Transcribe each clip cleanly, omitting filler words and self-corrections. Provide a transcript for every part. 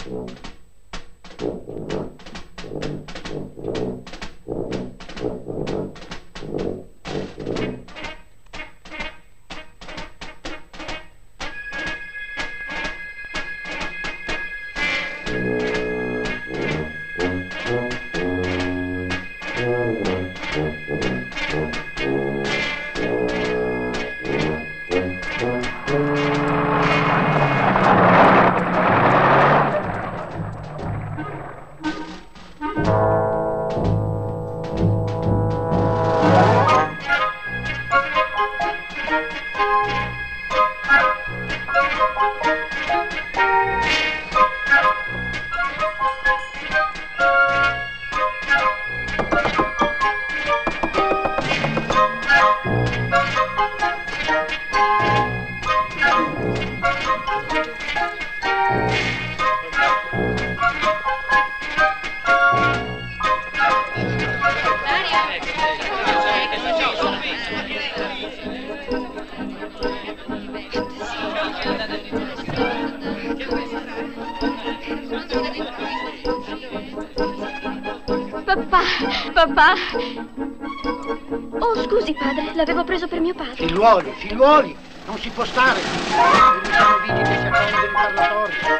Papà! Oh, scusi, padre, l'avevo preso per mio padre. Figliuoli, non si può stare. Non siamo vigili che si accendono in parlatorio.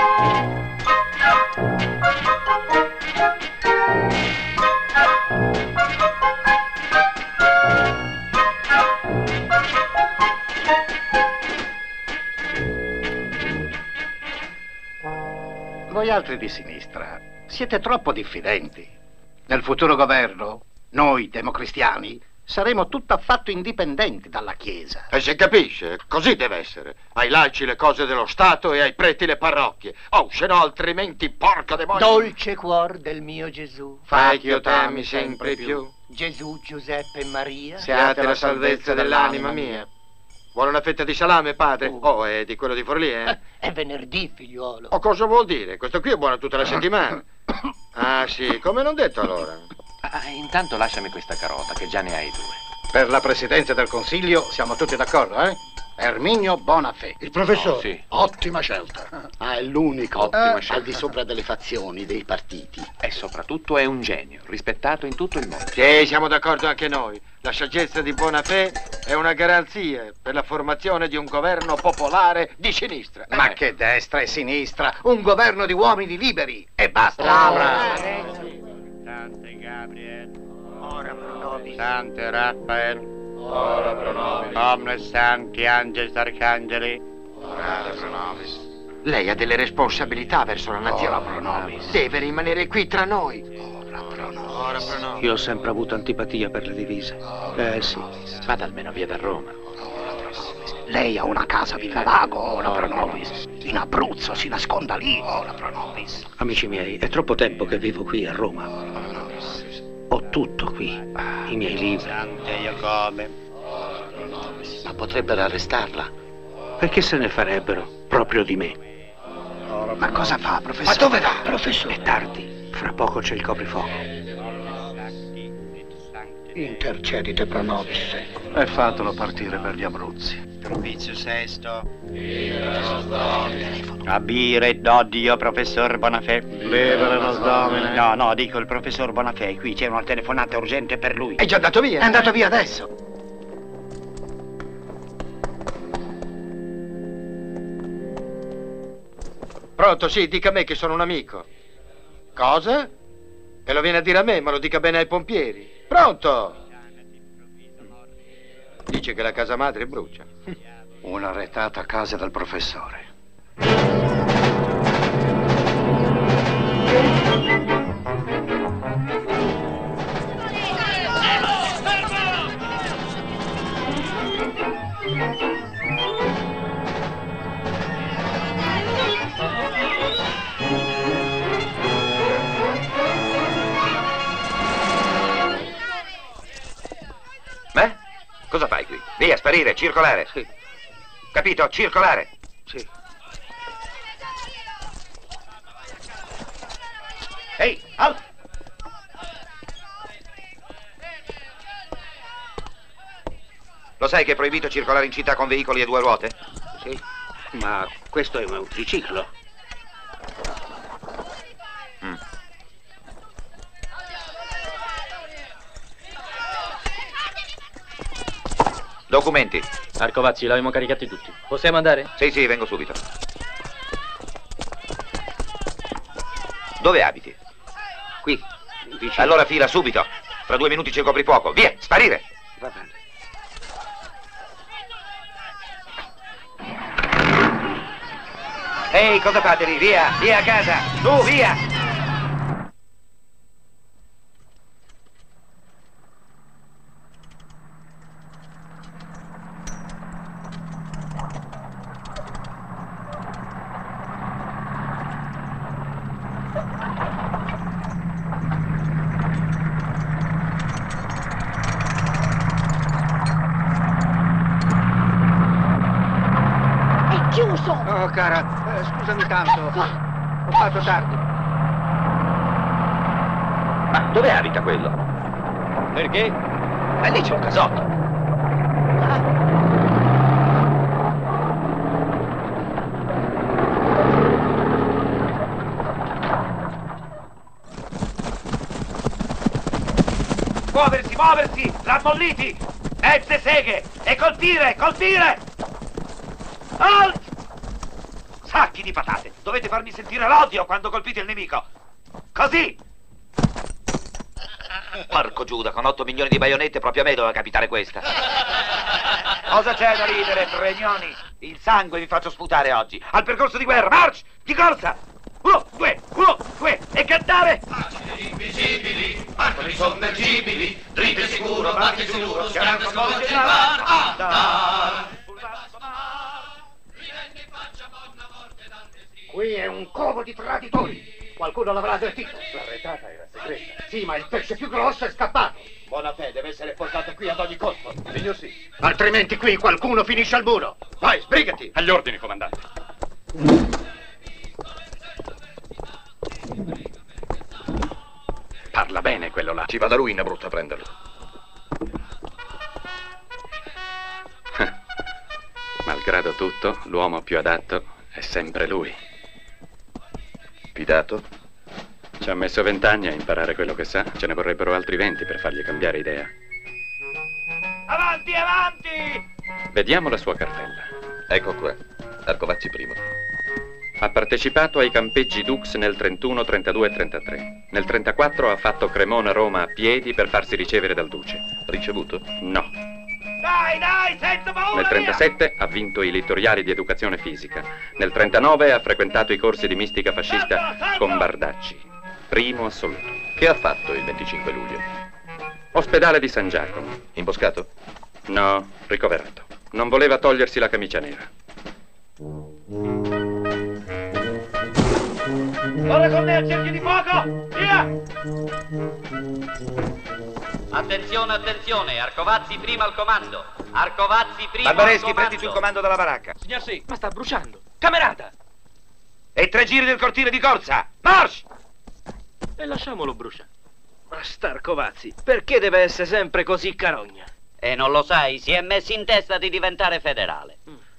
Voi altri di sinistra siete troppo diffidenti. Nel futuro governo, noi democristiani saremo tutt'affatto indipendenti dalla Chiesa. E si capisce, così deve essere. Ai laici le cose dello Stato e ai preti le parrocchie. Oh, se no altrimenti, porca demonia. Dolce cuor del mio Gesù, fai che io t'ami sempre più. Gesù, Giuseppe e Maria, Siate la salvezza dell'anima mia. Vuole una fetta di salame, padre? Oh, è di quello di Forlì, eh? È venerdì, figliuolo. Oh, cosa vuol dire? Questo qui è buono tutta la settimana. Ah, sì, come non detto allora. Intanto lasciami questa carota, che già ne hai due. Per la presidenza del Consiglio siamo tutti d'accordo, eh? Erminio Bonafè. Il professore? Oh, sì. Ottima scelta. È l'unico Ottima scelta. al di sopra delle fazioni, dei partiti. E soprattutto è un genio, rispettato in tutto il mondo. Sì, siamo d'accordo anche noi. La saggezza di Bonafè è una garanzia per la formazione di un governo popolare di sinistra. Ma che destra e sinistra, un governo di uomini liberi e basta. Sante Gabriel, Ora pro nobis. Sante Raffael, Ora pro nobis, omnes sancti angelis arcangeli. ora pro nobis. Lei ha delle responsabilità verso la nazione. Ora pro nobis. Deve rimanere qui tra noi. Ora pro nobis. Ora pro nobis. Io ho sempre avuto antipatia per le divise. Sì. Vada almeno via da Roma. Lei ha una casa a Villalago, ora pro nobis. In Abruzzo, si nasconda lì, ora pro nobis. Amici miei, è troppo tempo che vivo qui a Roma. Ho tutto qui, i miei libri. Sante Giacobbe. Ma potrebbero arrestarla. E che se ne farebbero proprio di me? Ma cosa fa, professore? Ma dove va, professore? È tardi, fra poco c'è il coprifuoco. Intercedite pro nobis. E fatelo partire per gli Abruzzi. Propizio sesto. Abire d'odio, professor Bonafè. Libera nos Domine. No, dico il professor Bonafè, qui c'è una telefonata urgente per lui. È già andato via. È andato via adesso. Pronto, sì, dica a me che sono un amico. Cosa? E lo viene a dire a me, ma lo dica bene ai pompieri. Pronto? Dice che la casa madre brucia. Una retata casa del professore. Beh, cosa fai qui? Via, sparire, circolare. Sì. Capito? Circolare. Sì. Ehi, al! Lo sai che è proibito circolare in città con veicoli a due ruote? Sì, ma questo è un triciclo. Documenti. Arcovazzi, l'abbiamo caricati tutti. Possiamo andare? Sì, sì, vengo subito. Dove abiti? Qui, vicino. Allora fila subito. Fra 2 minuti c'è il coprifuoco. Via, sparire. Va bene. Ehi, cosa fate lì? Via, via a casa. Su, via. Oh, cara, scusami tanto. Ho fatto tardi. Ma dove abita quello? Perché? Lì c'è un casotto. Muoversi, muoversi! Rammolliti! Mezze seghe! E colpire, colpire! Halt! Sacchi di patate! Dovete farmi sentire l'odio quando colpite il nemico! Così! Porco Giuda, con 8 milioni di baionette proprio a me doveva capitare questa. Cosa c'è da ridere, fregnoni? Il sangue vi faccio sputare oggi. Al percorso di guerra, march! Di corsa! 1, 2, e cantare! Macine invisibili, barconi sommergibili, dritto e sicuro, barchi sicuro, schiaranco svolge il bar, andar. Qui è un covo di traditori. Qualcuno l'avrà avvertito. La retata era segreta. Sì, ma il pesce più grosso è scappato. Bonafè deve essere portato qui ad ogni costo. Signor sì. Altrimenti qui qualcuno finisce al muro. Vai, sbrigati. Agli ordini, comandante. Parla bene quello là. Ci vada lui in Abruzzo a prenderlo. Malgrado tutto, l'uomo più adatto è sempre lui. Fidato? Ci ha messo 20 anni a imparare quello che sa. Ce ne vorrebbero altri 20 per fargli cambiare idea. Avanti, avanti! Vediamo la sua cartella. Ecco qua. Arcovazzi primo. Ha partecipato ai campeggi Dux nel 31, 32 e 33. Nel 34 ha fatto Cremona-Roma a piedi per farsi ricevere dal duce. Ricevuto? No. Dai, senza paura! Nel 37 ha vinto i littoriali di educazione fisica. Nel 39 ha frequentato i corsi di mistica fascista con Bardacci. Primo assoluto. Che ha fatto il 25 luglio? Ospedale di San Giacomo. Imboscato? No, ricoverato. Non voleva togliersi la camicia nera. Ora con me al cerchio di fuoco! Via! Attenzione, attenzione, Arcovazzi prima al comando. Arcovazzi prima Barbareschi, al comando. prendi tu il comando della baracca. Signor sì. Ma sta bruciando. Camerata! E 3 giri del cortile di corsa! March! E lasciamolo bruciare. Basta Arcovazzi, perché deve essere sempre così carogna? E non lo sai, si è messo in testa di diventare federale.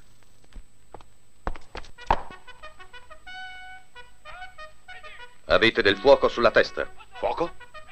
Avete del fuoco sulla testa. Fuoco?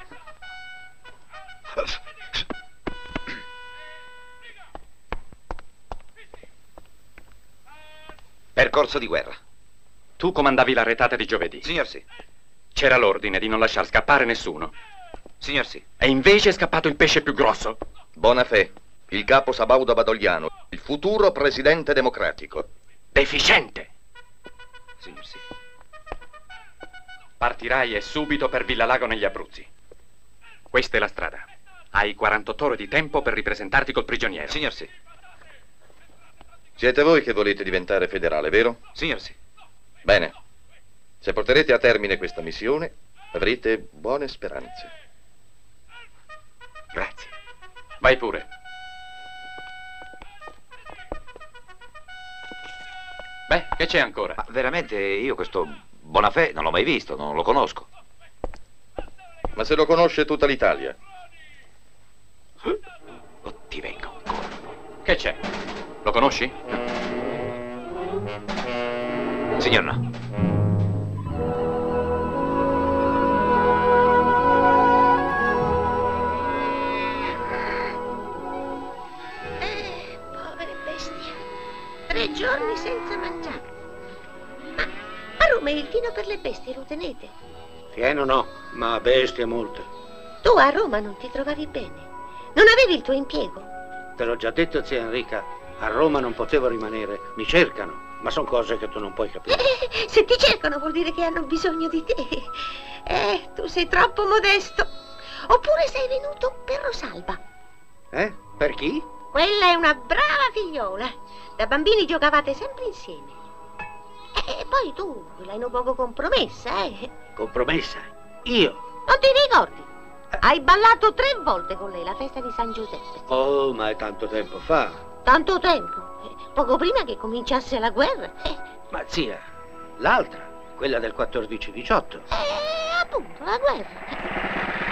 Percorso di guerra. Tu comandavi la retata di giovedì. Signor sì. C'era l'ordine di non lasciar scappare nessuno. Signor sì. E invece è scappato il pesce più grosso. Bonafè, il capo Sabaudo Badogliano, il futuro presidente democratico. Deficiente. Signor sì. Partirai e subito per Villalago negli Abruzzi. Questa è la strada. Hai 48 ore di tempo per ripresentarti col prigioniero. Signor sì. Siete voi che volete diventare federale, vero? Signor sì. Bene. Se porterete a termine questa missione, avrete buone speranze. Grazie. Vai pure. Beh, che c'è ancora? Ma veramente io questo Bonafè non l'ho mai visto, non lo conosco. Ma se lo conosce tutta l'Italia. Ti vengo ancora. Che c'è? Lo conosci? Signor no. 2 giorni senza mangiare. Ma a Roma il fieno per le bestie lo tenete? Fieno no, ma bestie molte. Tu a Roma non ti trovavi bene? Non avevi il tuo impiego? Te l'ho già detto, zia Enrica, a Roma non potevo rimanere. Mi cercano, ma sono cose che tu non puoi capire. Se ti cercano vuol dire che hanno bisogno di te. Tu sei troppo modesto. Oppure sei venuto per Rosalba. Per chi? Quella è una brava figliola. Da bambini giocavate sempre insieme. E poi tu l'hai un poco compromessa, Compromessa? Io? Non ti ricordi? Hai ballato 3 volte con lei la festa di San Giuseppe. Oh, ma è tanto tempo fa. Tanto tempo? Poco prima che cominciasse la guerra. Ma zia, l'altra, quella del 14-18. Appunto, la guerra.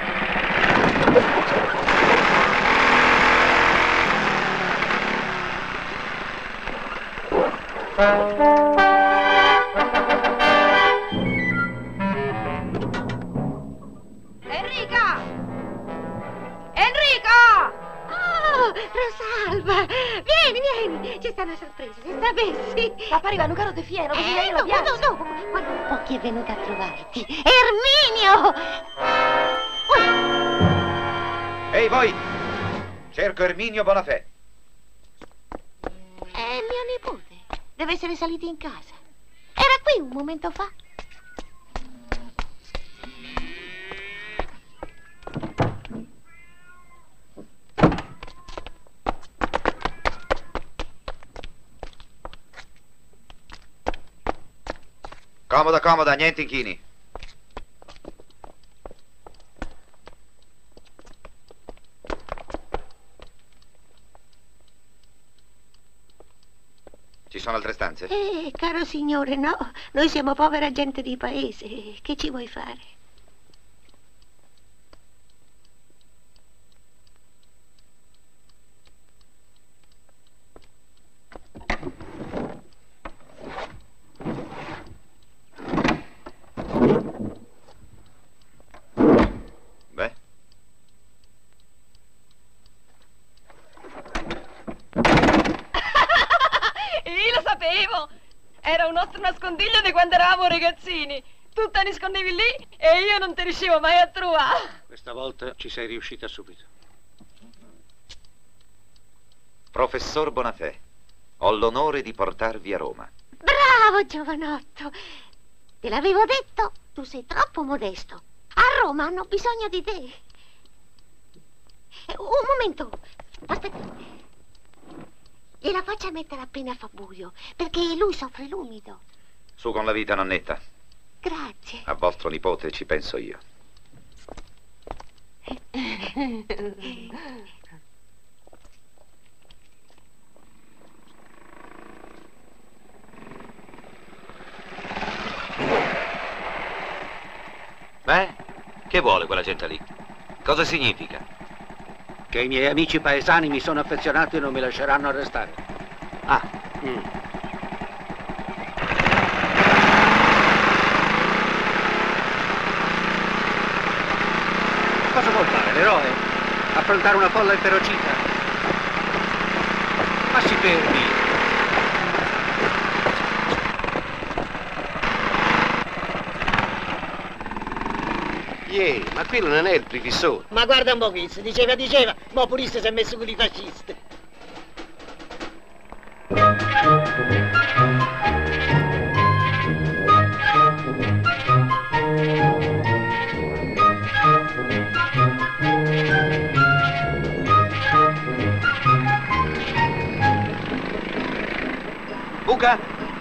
Enrica! Enrica! Oh, Rosalba! Vieni! C'è sta una sorpresa, se sapessi. Sta arrivando un carro di fieno, così io lo piazzo. Dopo, guarda un po' chi è venuto a trovarti. Erminio! Ehi, voi! Cerco Erminio Bonafè. È mio nipote. Deve essere salito in casa. Era qui un momento fa. Comoda, comoda, niente inchini. Ci sono altre stanze? Caro signore, no. Noi siamo povera gente di paese. Che ci vuoi fare? Beh. Io lo sapevo! Era un nostro nascondiglio di quando eravamo ragazzini. Tu te ne nascondevi lì e io non ti riuscivo mai a trovare. Questa volta ci sei riuscita subito. Professor Bonafè, ho l'onore di portarvi a Roma. Bravo, giovanotto. Te l'avevo detto, tu sei troppo modesto. A Roma hanno bisogno di te. Un momento, aspetta. Gliela faccia mettere appena fa buio, perché lui soffre l'umido. Su con la vita, nonnetta. Grazie. A vostro nipote ci penso io. Beh, che vuole quella gente lì? Cosa significa? Che i miei amici paesani mi sono affezionati e non mi lasceranno arrestare. Cosa vuol fare, l'eroe? Affrontare una folla inferocita? Ma si fermi! Ma quello non è il prefissore. Ma guarda un po' qui, se diceva, ma purista si è messo con i fascisti. Buca!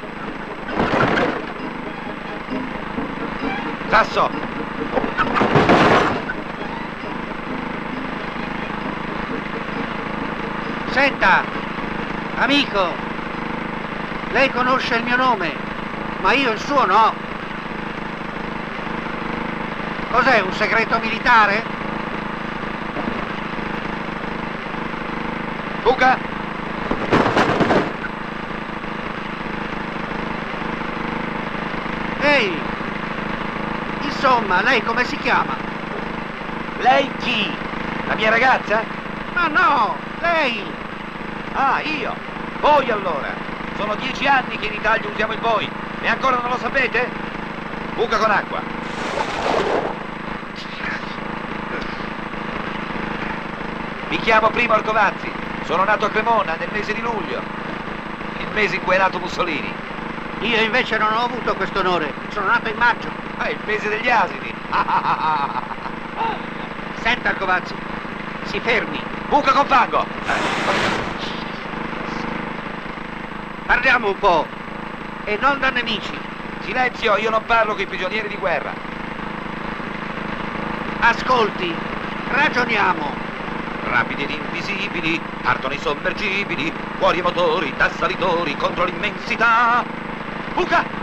Sasso! Senta, amico, lei conosce il mio nome, ma io il suo no. Cos'è, un segreto militare? Buca! Ehi, insomma, lei come si chiama? Lei chi? La mia ragazza? Ma no, lei! Ah, io! Voi allora! Sono 10 anni che in Italia usiamo il voi e ancora non lo sapete? Buca con acqua. Mi chiamo Primo Arcovazzi. Sono nato a Cremona nel mese di luglio, il mese in cui è nato Mussolini. Io invece non ho avuto questo onore. Sono nato in maggio. È il mese degli asini. Senta, Arcovazzi, si fermi. Buca con fango. Parliamo un po', e non da nemici. Silenzio, io non parlo con i prigionieri di guerra. Ascolti, ragioniamo. Rapidi ed invisibili, partono i sommergibili, fuori i motori, da salitori, contro l'immensità. Buca!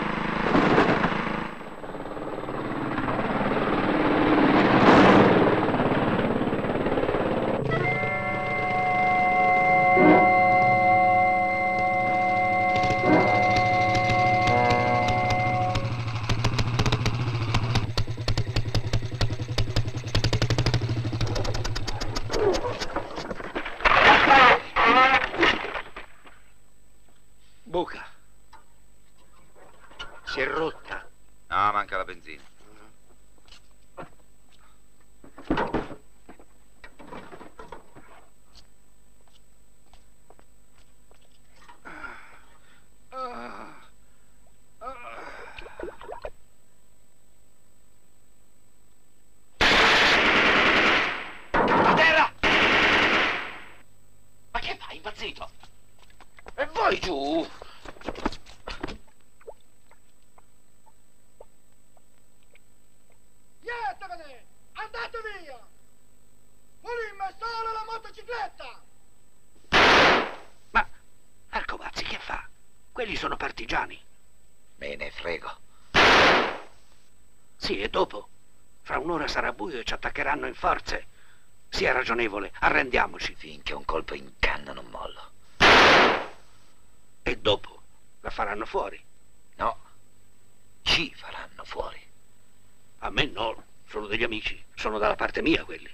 Buca. Si è rotta. No, manca la benzina. A terra! Ma che fai, impazzito? E voi giù! Nientevene! Andate via! Volimmo solo la motocicletta! Ma Arcovazzi che fa? Quelli sono partigiani. Me ne frego. Sì, e dopo? Fra un'ora sarà buio e ci attaccheranno in forze. Sia ragionevole, arrendiamoci. Finché un colpo in canna non mollo. E dopo? La faranno fuori? No, ci faranno fuori. A me no, sono degli amici. Sono dalla parte mia quelli.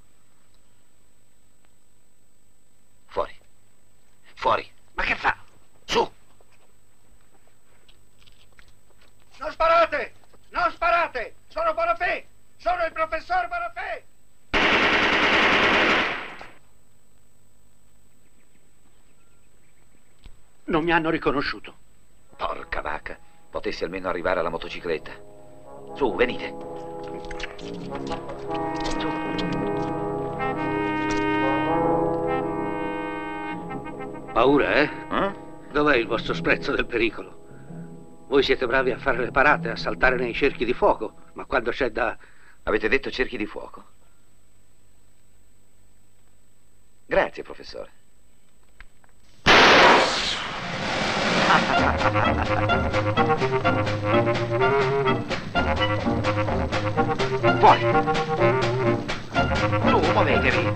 Fuori. Fuori. Ma che fa? Su. Non sparate! Non sparate! Sono Bonafè! Sono il professor Bonafè! Non mi hanno riconosciuto. Porca vacca. Potessi almeno arrivare alla motocicletta. Su, venite. Su. Paura, eh? Dov'è il vostro sprezzo del pericolo? Voi siete bravi a fare le parate, a saltare nei cerchi di fuoco, ma quando c'è da... Avete detto cerchi di fuoco? Grazie, professore. Fuori. Su, muovetevi.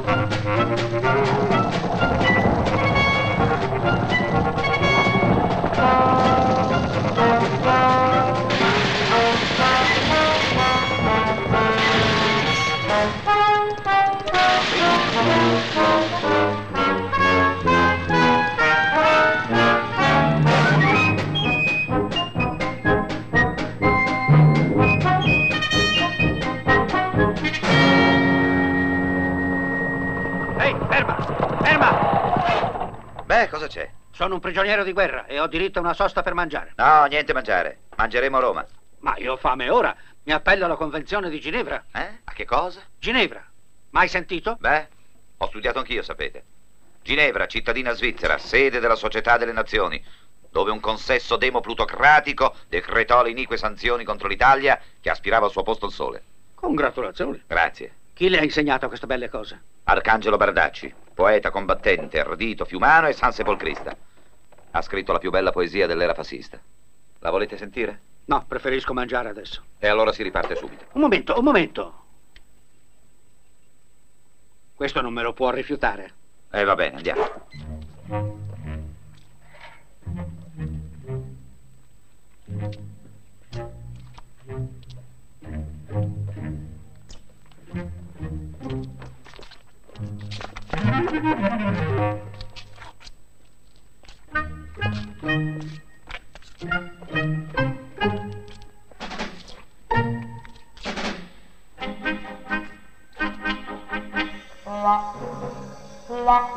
Beh, cosa c'è? Sono un prigioniero di guerra e ho diritto a una sosta per mangiare. No, niente mangiare. Mangeremo a Roma. Ma io ho fame ora. Mi appello alla Convenzione di Ginevra. A che cosa? Ginevra. Mai sentito? Beh, ho studiato anch'io, sapete. Ginevra, cittadina svizzera, sede della Società delle Nazioni, dove un consesso demoplutocratico decretò le inique sanzioni contro l'Italia che aspirava al suo posto al sole. Congratulazioni. Grazie. Chi le ha insegnato queste belle cose? Arcangelo Bardacci, poeta combattente, ardito, fiumano e sansepolcrista. Ha scritto la più bella poesia dell'era fascista. La volete sentire? No, preferisco mangiare adesso. E allora si riparte subito. Un momento, un momento. Questo non me lo può rifiutare. Va bene, andiamo.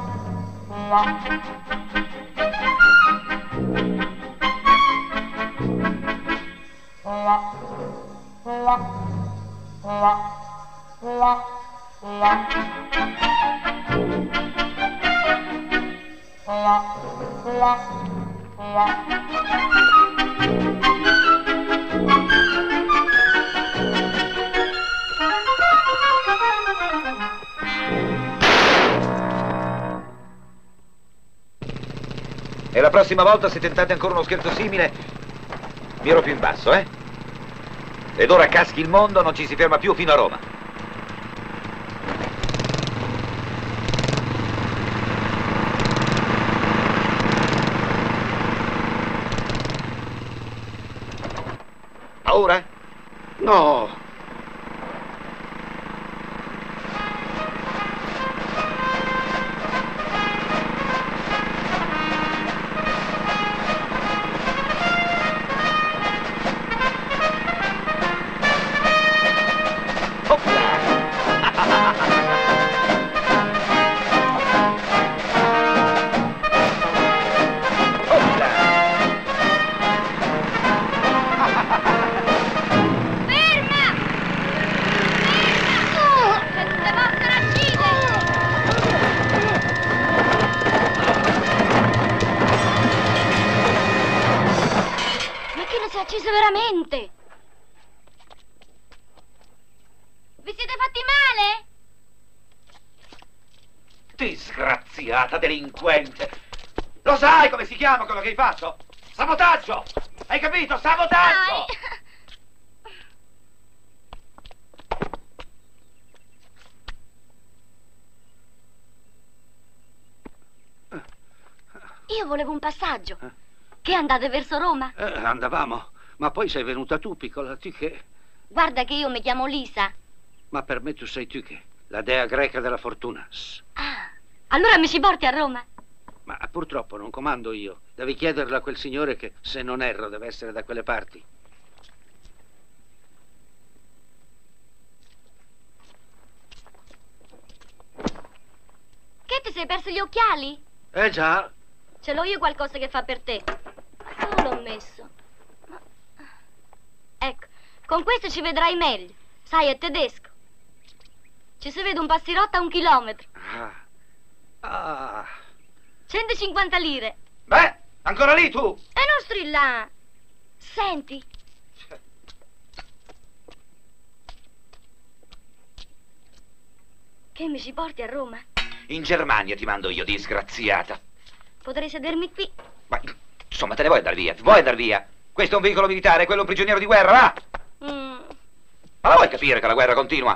E la prossima volta, se tentate ancora uno scherzo simile, miro più in basso, eh? Ed ora caschi il mondo, non ci si ferma più fino a Roma. Paura? No. Acceso veramente! Vi siete fatti male? Disgraziata delinquente! Lo sai come si chiama quello che hai fatto? Sabotaggio! Hai capito? Sabotaggio! Io volevo un passaggio. Che andate verso Roma? Andavamo, ma poi sei venuta tu, piccola Tyche. Guarda che io mi chiamo Lisa. Ma per me tu sei Tyche, la dea greca della fortuna. Ah, allora mi ci porti a Roma? Ma purtroppo non comando io. Devi chiederlo a quel signore che, se non erro, deve essere da quelle parti. Che, ti sei perso gli occhiali? Già. Ce l'ho io qualcosa che fa per te. Ma dove l'ho messo? Ecco, con questo ci vedrai meglio. Sai, è tedesco. Ci si vede un passirotta a 1 chilometro. 150 lire. Beh, ancora lì tu? E non strillà. Senti. Che mi ci porti a Roma? In Germania ti mando io, disgraziata. Potrei sedermi qui. Ma insomma, te ne vuoi andare via? Vuoi andare via? Questo è un veicolo militare, quello è un prigioniero di guerra, va! Ma la vuoi capire che la guerra continua?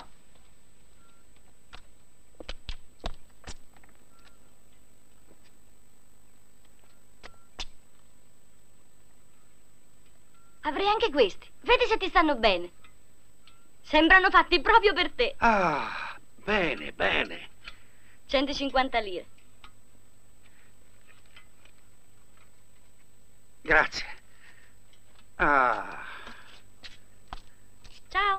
Avrei anche questi. Vedi se ti stanno bene. Sembrano fatti proprio per te. Ah, bene, bene. 150 lire. Grazie. Ah. Ciao.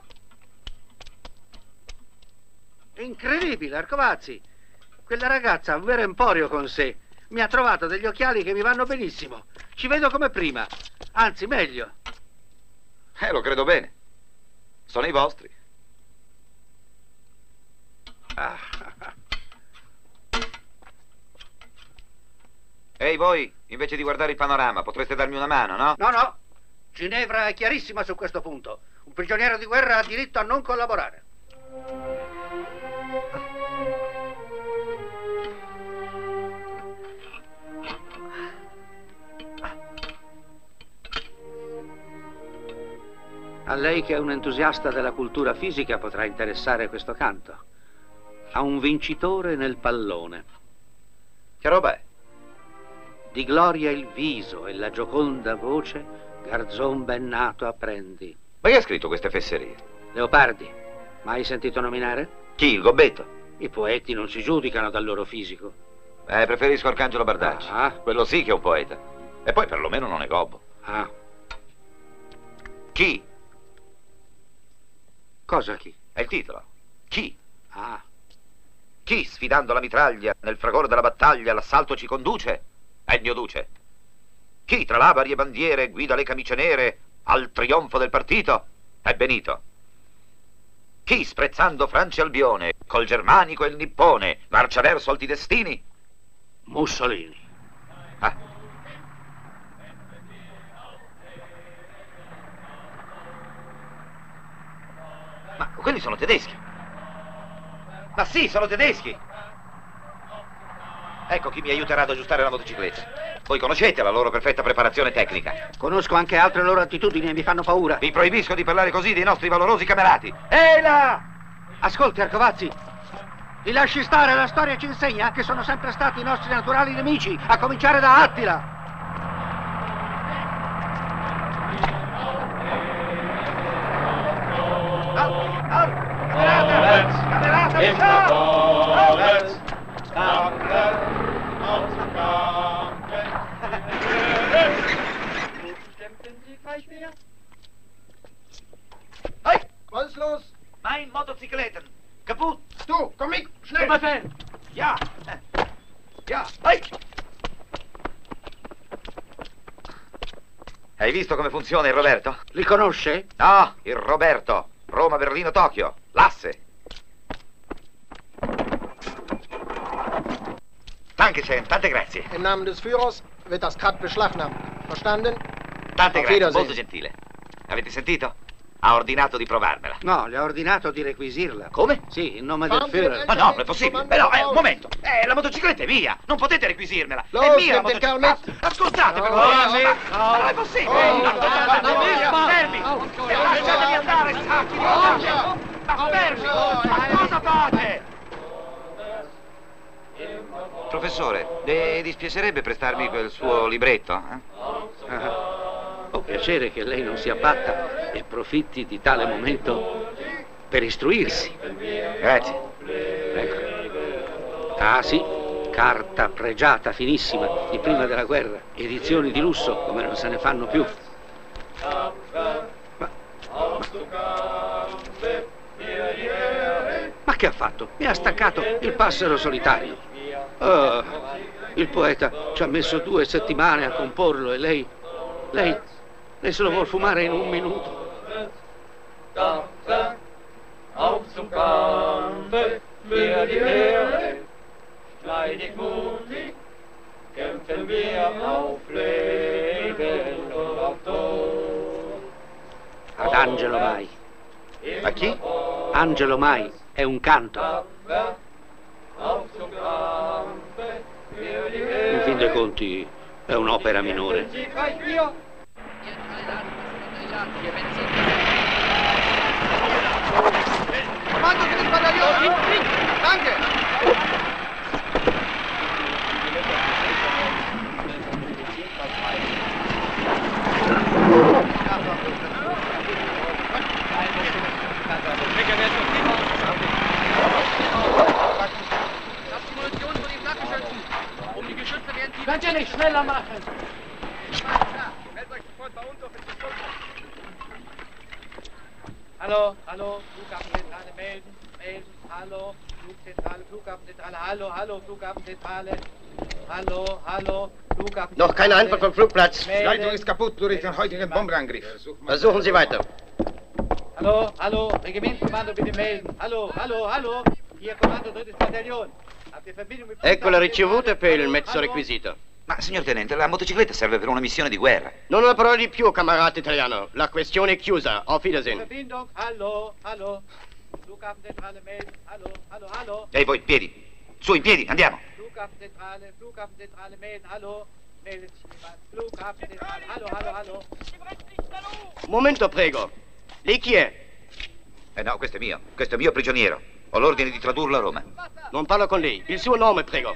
È incredibile, Arcovazzi. Quella ragazza ha un vero emporio con sé. Mi ha trovato degli occhiali che mi vanno benissimo. Ci vedo come prima. Anzi, meglio. Lo credo bene. Sono i vostri. Ehi voi, invece di guardare il panorama, potreste darmi una mano, no? No, no. Ginevra è chiarissima su questo punto. Un prigioniero di guerra ha diritto a non collaborare. A lei che è un entusiasta della cultura fisica potrà interessare questo canto. A un vincitore nel pallone. Che roba è? Di gloria il viso e la gioconda voce, garzon ben nato apprendi. Ma chi ha scritto queste fesserie? Leopardi. Mai sentito nominare? Chi, il Gobbetto? I poeti non si giudicano dal loro fisico. Preferisco Arcangelo Bardacci. Quello sì che è un poeta. E poi perlomeno non è gobbo. Chi? Cosa chi? È il titolo. Chi? Chi, sfidando la mitraglia, nel fragore della battaglia, l'assalto ci conduce? È il mio duce. Chi, tra labari e bandiere, guida le camicie nere al trionfo del partito? È Benito. Chi, sprezzando Francia e Albione, col germanico e il nippone, marcia verso alti destini? Mussolini. Ah. Ma quelli sono tedeschi. Ma sì, sono tedeschi. Ecco chi mi aiuterà ad aggiustare la motocicletta. Voi conoscete la loro perfetta preparazione tecnica. Conosco anche altre loro attitudini e mi fanno paura. Vi proibisco di parlare così dei nostri valorosi camerati. Ehi là! Ascolti, Arcovazzi. Li lasci stare, la storia ci insegna che sono sempre stati i nostri naturali nemici, a cominciare da Attila. Hey, was ist los? Mein Motocicletten. Kaputt. Du, komm mit, schnell. Befehl. Ja. Ja. Hey. Hai visto come funziona il Roberto? Li conosce? No, il Roberto. Roma, Berlino, Tokyo. L'asse. Dankeschön, tante grazie. Im Namen des Führers wird das Cut beschlagnahmt. Verstanden? Tante Auf grazie, Wiedersehen. molto gentile. Avete sentito? Ha ordinato di provarmela. No, le ho ordinato di requisirla. Come? Sì, in nome del Führer. Ma no, non è possibile. No, un momento. La motocicletta è mia. Non potete requisirmela. È Los, mia la nehmt den Kerl motocicletta. Ascoltate, per No, favore. no, Ma non è possibile. Fermi. Lasciatemi andare, sacchi di odio. Ma fermi. Ma cosa fate? Professore, le dispiacerebbe prestarmi quel suo libretto? Ho piacere che lei non si abbatta e approfitti di tale momento per istruirsi. Grazie. Ecco. Ah sì, carta pregiata, finissima, di prima della guerra, edizioni di lusso come non se ne fanno più. Ma che ha fatto? Mi ha staccato il passero solitario. Oh, il poeta ci ha messo 2 settimane a comporlo e lei se lo vuol fumare in 1 minuto. Auf zum Kampfe für die Ehre, schneidig mutig, kämpfen wir auf Leben und auf Tod. Ad Angelo Mai. A chi? Angelo Mai è un canto. Auf zum Kampfe für die In Ehre. fin dei conti è un'opera minore. Siegreich wir! Kommando für das Bataillon! Danke! Könnt ihr nicht schneller machen? Hallo, hallo, Flughafenzentrale melden, hallo, Flugzentrale, Flughafenzentrale, hallo, Flughafenzentrale, hallo, Flughafen. Noch keine Antwort vom Flugplatz. Die Leitung ist kaputt durch den heutigen Bombenangriff. Versuchen Sie weiter. Hallo, Regimentskommando bitte melden. Hallo, hier Kommando 3. Bataillon. Habt ihr Verbindung mit... Ecco la ricevuta per il mezzo requisito. Ma, signor tenente, la motocicletta serve per una missione di guerra. Non una parola di più, camarata italiano. La questione è chiusa. Auf Wiedersehen. Verbindung, hallo, Flughafenzentrale melden, hallo. Ehi, voi, in piedi. Su, in piedi, andiamo. Flughafenzentrale melden, hallo. Meldet sich jemand. Flughafenzentrale, hallo. Un momento, prego. Lei chi è? No, questo è mio prigioniero. Ho l'ordine di tradurlo a Roma. Non parlo con lei. Il suo nome, prego.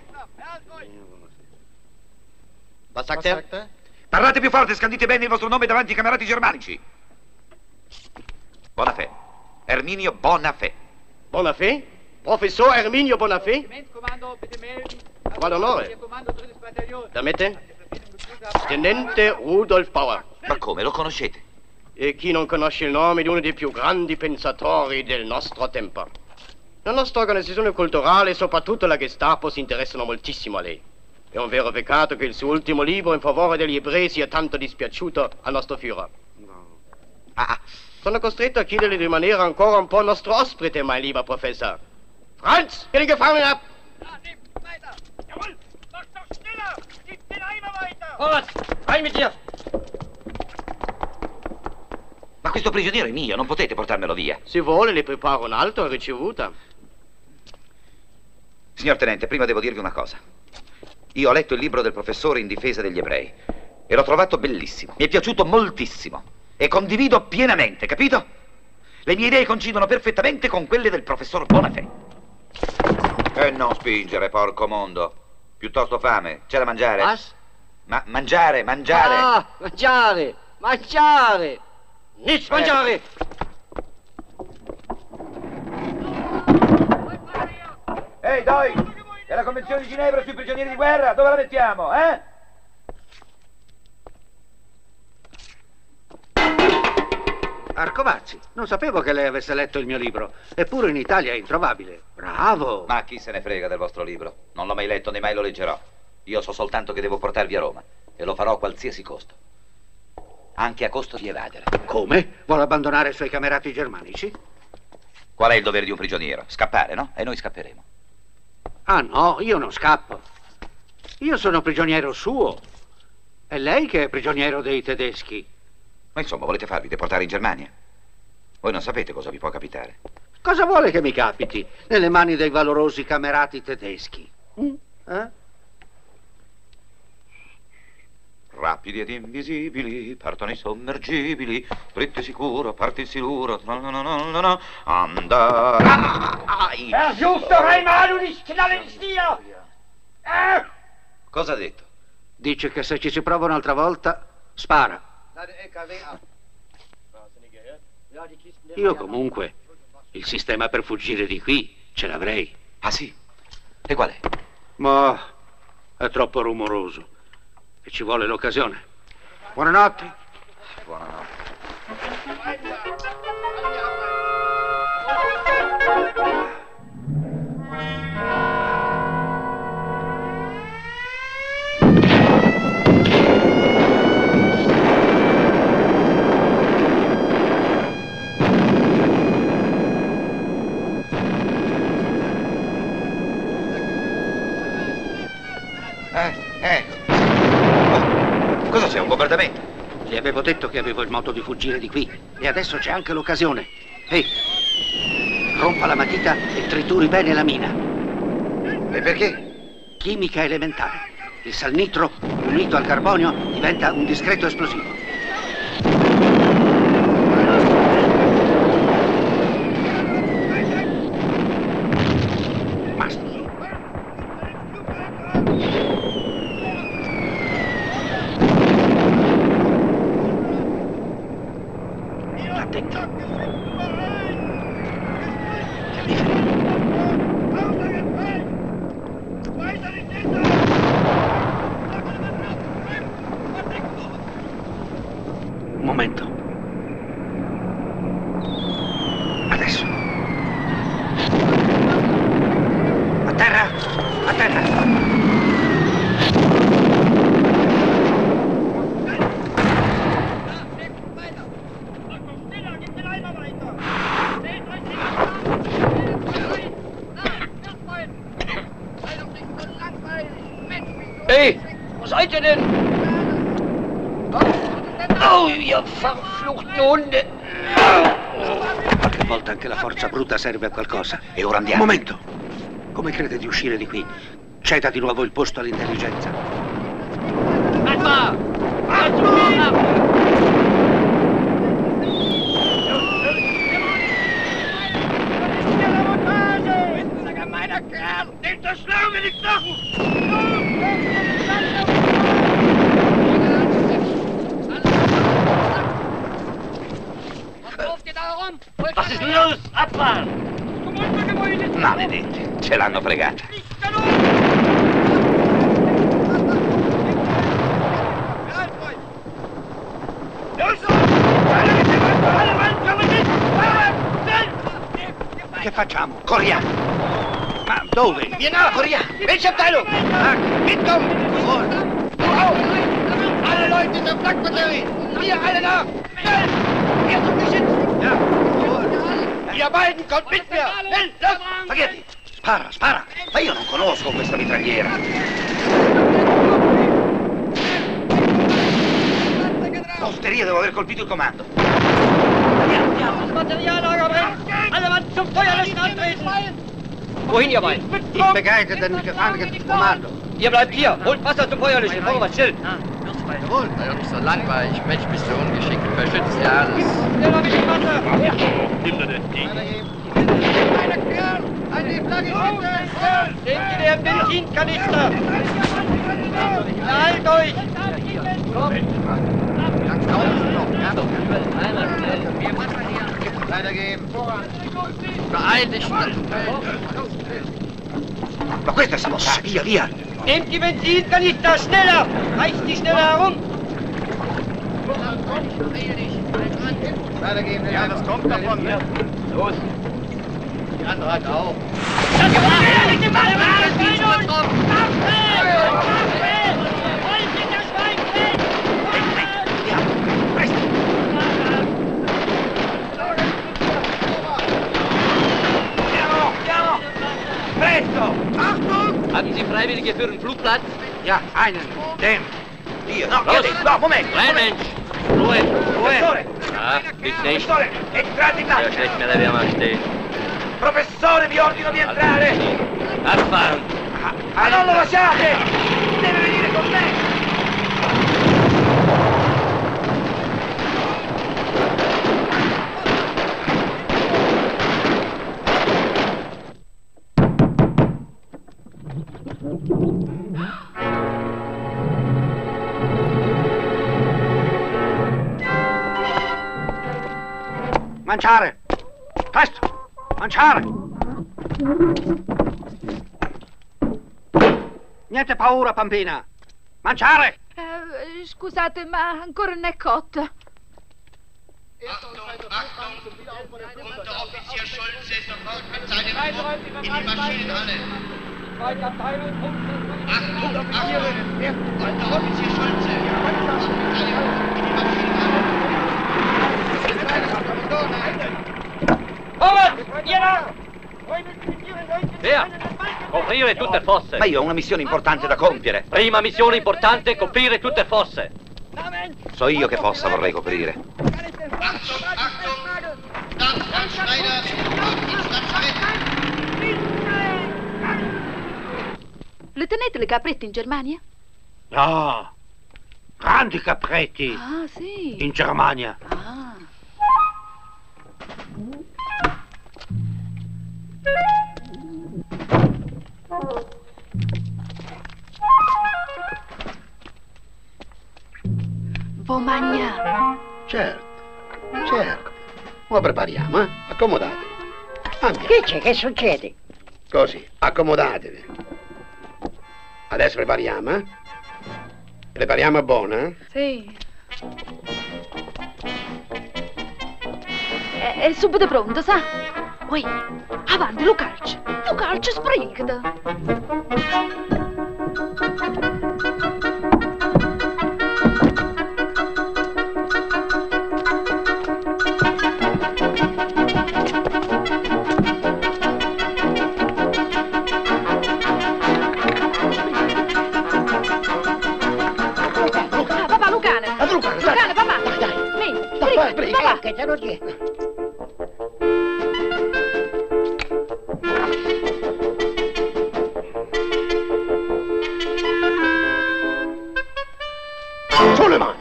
Was sagt er? Parlate più forte, scandite bene il vostro nome davanti ai camerati germanici. Bonafè. Erminio Bonafè. Bonafè? Professor Erminio Bonafè? Regimentskommando bitte melden. Qual onore? Hier Kommando 3. Bataillon. Damete? Tenente Rudolf Bauer. Ma come, lo conoscete? E chi non conosce il nome di uno dei più grandi pensatori del nostro tempo? La nostra organizzazione culturale e soprattutto la Gestapo si interessano moltissimo a lei. È un vero peccato che il suo ultimo libro in favore degli ebrei sia tanto dispiaciuto al nostro Führer. Sono costretto a chiederle di rimanere ancora un po' nostro ospite, mein lieber Professor. Franz, vieni Gefangenen ab! Vai mit dir! Ma questo prigioniero è mio, non potete portarmelo via. Se vuole le preparo un altro a ricevuta. Signor Tenente, prima devo dirvi una cosa. Io ho letto il libro del professore in difesa degli ebrei e l'ho trovato bellissimo. Mi è piaciuto moltissimo e condivido pienamente, capito? Le mie idee coincidono perfettamente con quelle del professor Bonafè. E non spingere, porco mondo. Piuttosto fame. C'è da mangiare? Ma mangiare! Ah, mangiare! Nichts mangiare! Ehi, Doi! È la Convenzione di Ginevra sui prigionieri di guerra, dove la mettiamo, eh? Arcovazzi, non sapevo che lei avesse letto il mio libro. Eppure in Italia è introvabile. Bravo! Ma chi se ne frega del vostro libro? Non l'ho mai letto né mai lo leggerò. Io so soltanto che devo portarvi a Roma e lo farò a qualsiasi costo. Anche a costo di evadere. Come? Vuole abbandonare i suoi camerati germanici? Qual è il dovere di un prigioniero? Scappare, no? E noi scapperemo. Ah no, io non scappo. Io sono prigioniero suo. È lei che è prigioniero dei tedeschi. Ma insomma, volete farvi deportare in Germania? Voi non sapete cosa vi può capitare. Cosa vuole che mi capiti nelle mani dei valorosi camerati tedeschi? Rapidi ed invisibili, partono i sommergibili, dritto sicuro, parte il siluro, andare. Versuch doch einmal und ich knalle dich dir! Cosa ha detto? Dice che se ci si prova un'altra volta, spara. Io comunque il sistema per fuggire di qui ce l'avrei. Ah sì? E qual è? Ma è troppo rumoroso e ci vuole l'occasione. Buonanotte. Buonanotte. Cosa c'è? Un bombardamento? Gli avevo detto che avevo il modo di fuggire di qui e adesso c'è anche l'occasione. Ehi, rompa la matita e trituri bene la mina. E perché? Chimica elementare. Il salnitro unito al carbonio diventa un discreto esplosivo. Un momento. Adesso. A terra! A terra! Hey, wo seid ihr denn? Oh, ihr verfluchten Hunde! Qualche volta anche la forza bruta serve a qualcosa. E ora andiamo. Un momento. Come crede di uscire di qui? Ceda di nuovo il posto all'intelligenza. Aspetta! Nehmt das Schlagen in die Knochen! Was ist denn los? Abfahren! Maledetti, ce l'hanno fregata. Che facciamo? Corriamo! Dove? Wir nach, corriamo! Welche Abteilung? Mitkommen! Sofort! Du auch! Alle Leute zur Flakbatterie! Wir alle nach! Schnell! Ihr zum Geschütz! Ja, sofort! Ihr beiden kommt mit mir! Schnell, los! Spaghetti! Spara, spara! Ma io non conosco questa mitragliera! Osteria, devo aver colpito il comando! Das Materiallager brennt! Alle Mann zum Feuerlöschen antreten! Wohin ihr wollt? Ich begleite den Gefangenen zum Kommando. Ihr bleibt hier! Holt Wasser zum Feuerlöschen! Vorwärts, still! Jawohl. Jungs, so langweilig. Mensch, bist du ungeschickt. Verschützt ja alles. Schneller mit dem Wasser! Nimm dir das Ding. Nehmt ihr den Benzinkanister! Beeilt euch! Weitergeben. Beeil dich. Ma questo è sabotaggio! Via, via! Nehmt die Benzinkanister! Schneller! Reißt die schneller herum! Weitergeben. Ja, das kommt davon, ne? Los. Die andere hat auch. Presto! Achtung! Haben Sie Freiwillige für den Flugplatz? Ja, einen. Den. Hier, no, no, Moment! Klein Mensch! Ruhe! Professore! Ach, bitte nicht. Professore, entrate in Ja, macchina! schlecht, me la abbiamo a stehen. Professore, vi ordino di entrare! Abfahren! Ma non lo lasciate! Deve venire con me! Mangiare! Presto! Mangiare! Niente paura, bambina! Mangiare! Scusate, ma ancora non è cotta. Unteroffizier Schulze sofort mit seinem Trupp in die Maschinenhalle. Achtung, Achtung! Unteroffizier Schulze sofort mit seinem Trupp in die Maschinenhalle. Via! Coprire tutte fosse! Ma io ho una missione importante da compiere. Prima missione importante, coprire tutte fosse! So io che fossa vorrei coprire. Achtung, Achtung! Staatsschneider, ins Lazarett. Le tenete le caprette in Germania? No! Grandi capretti! Ah, sì. In Germania! Ah. Vuoi mangiare? Certo, certo. Ora prepariamo, eh? Accomodatevi. Andiamo. Che c'è? Che succede? Così, accomodatevi. Adesso prepariamo, eh? Prepariamo buona, eh? Sì. È subito pronto, sa? Ui, avanti, lo calcio sbrigata. Papà, Lucane, papà. Vieni, papà. Che te lo chiedo. Sulle mani!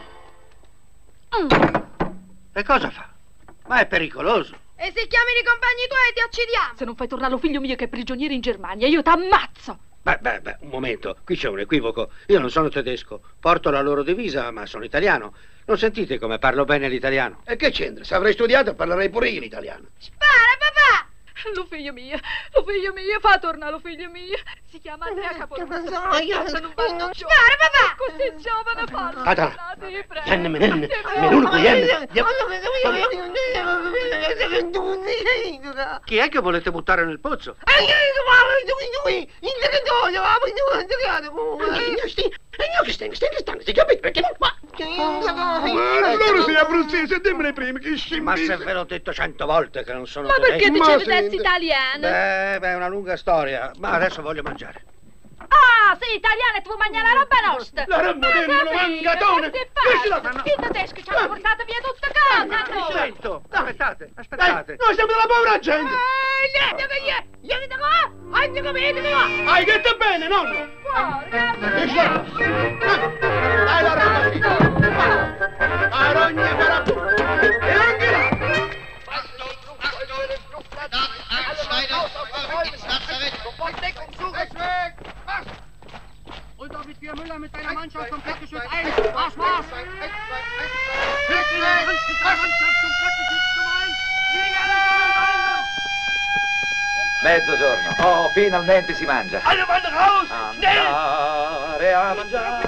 E cosa fa? Ma è pericoloso. E se chiami i compagni tuoi ti uccidiamo! Se non fai tornare lo figlio mio che è prigioniero in Germania, io t'ammazzo! Beh, un momento, qui c'è un equivoco. Io non sono tedesco, porto la loro divisa, ma sono italiano. Non sentite come parlo bene l'italiano? E che c'entra? Se avrei studiato parlerei pure io in italiano. Spara, papà! Lo figlio mio, fa tornare lo figlio mio. Si chiama Andrea Capoluccio. Non vanno Spara, papà! Così giovane fallo. Catala, vieni, Chi è che volete buttare nel pozzo? Allora sei abruzzese, dimmene prima che scimmia. Ma se ve l'ho detto 100 volte che non sono Ma perché tedesco. dicevi testi italiano? Beh, è una lunga storia, ma adesso voglio mangiare. Ah, sei italiano e tu vuoi mangiare la roba nostra. La roba dentro, mangatone. Che fai? I tedeschi ci hanno portato via tutta cosa. Sento, aspettate. Noi siamo della povera gente. Hai detto bene, nonno. Dai la roba. Arogna per e anche là. Und David Müller mit seiner Mannschaft zum Plattgeschütz ein. Marsch, Marsch! Mannschaft zum Plattgeschütz zum ein. Mezzogiorno. Oh, finalmente si mangia. Alle Mann raus! Andare a mangiare.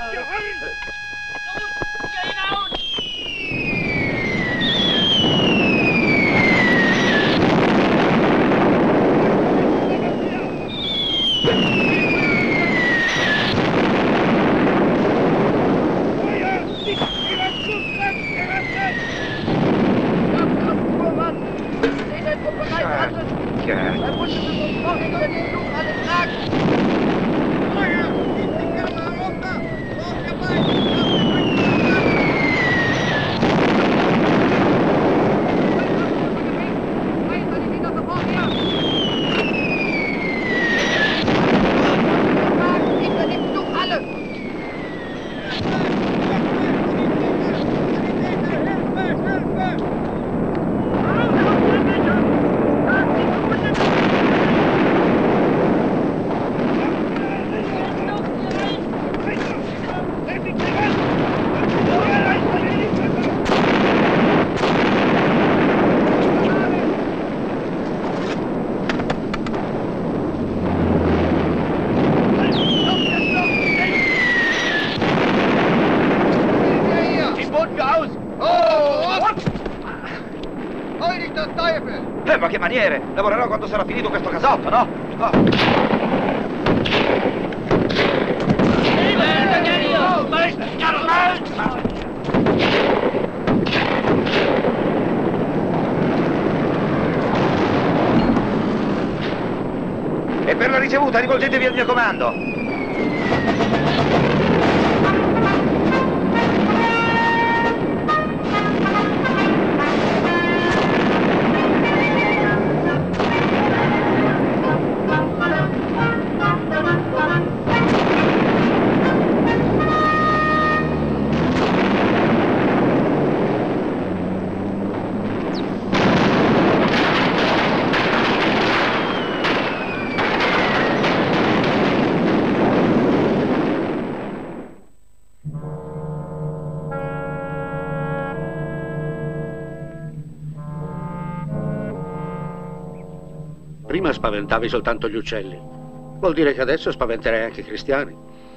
Ma che maniere! Lavorerò quando sarà finito questo casotto, no? E per la ricevuta rivolgetevi al mio comando. Prima spaventavi soltanto gli uccelli. Vuol dire che adesso spaventerai anche i cristiani.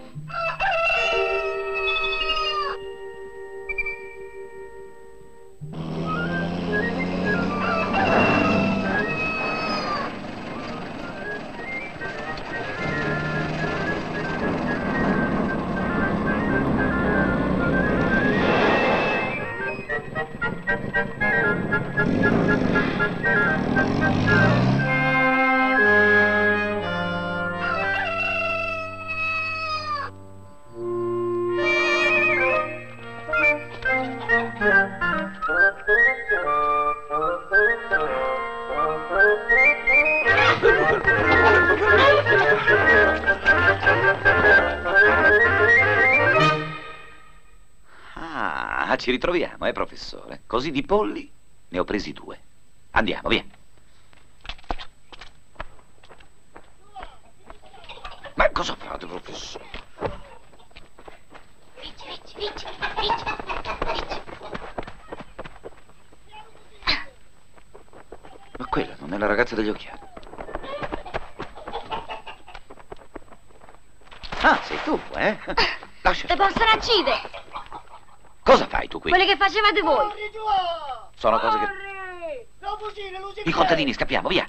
Ah, ci ritroviamo, professore? Così di polli ne ho presi 2. Andiamo, via. Ma cosa fate, professore? Vici. Ma quella non è la ragazza degli occhiali. Ah, sei tu, eh? Lascia. Te possono uccidere. Cosa fai tu qui? Quelle che facevate voi. Sono cose che... I contadini, scappiamo, via.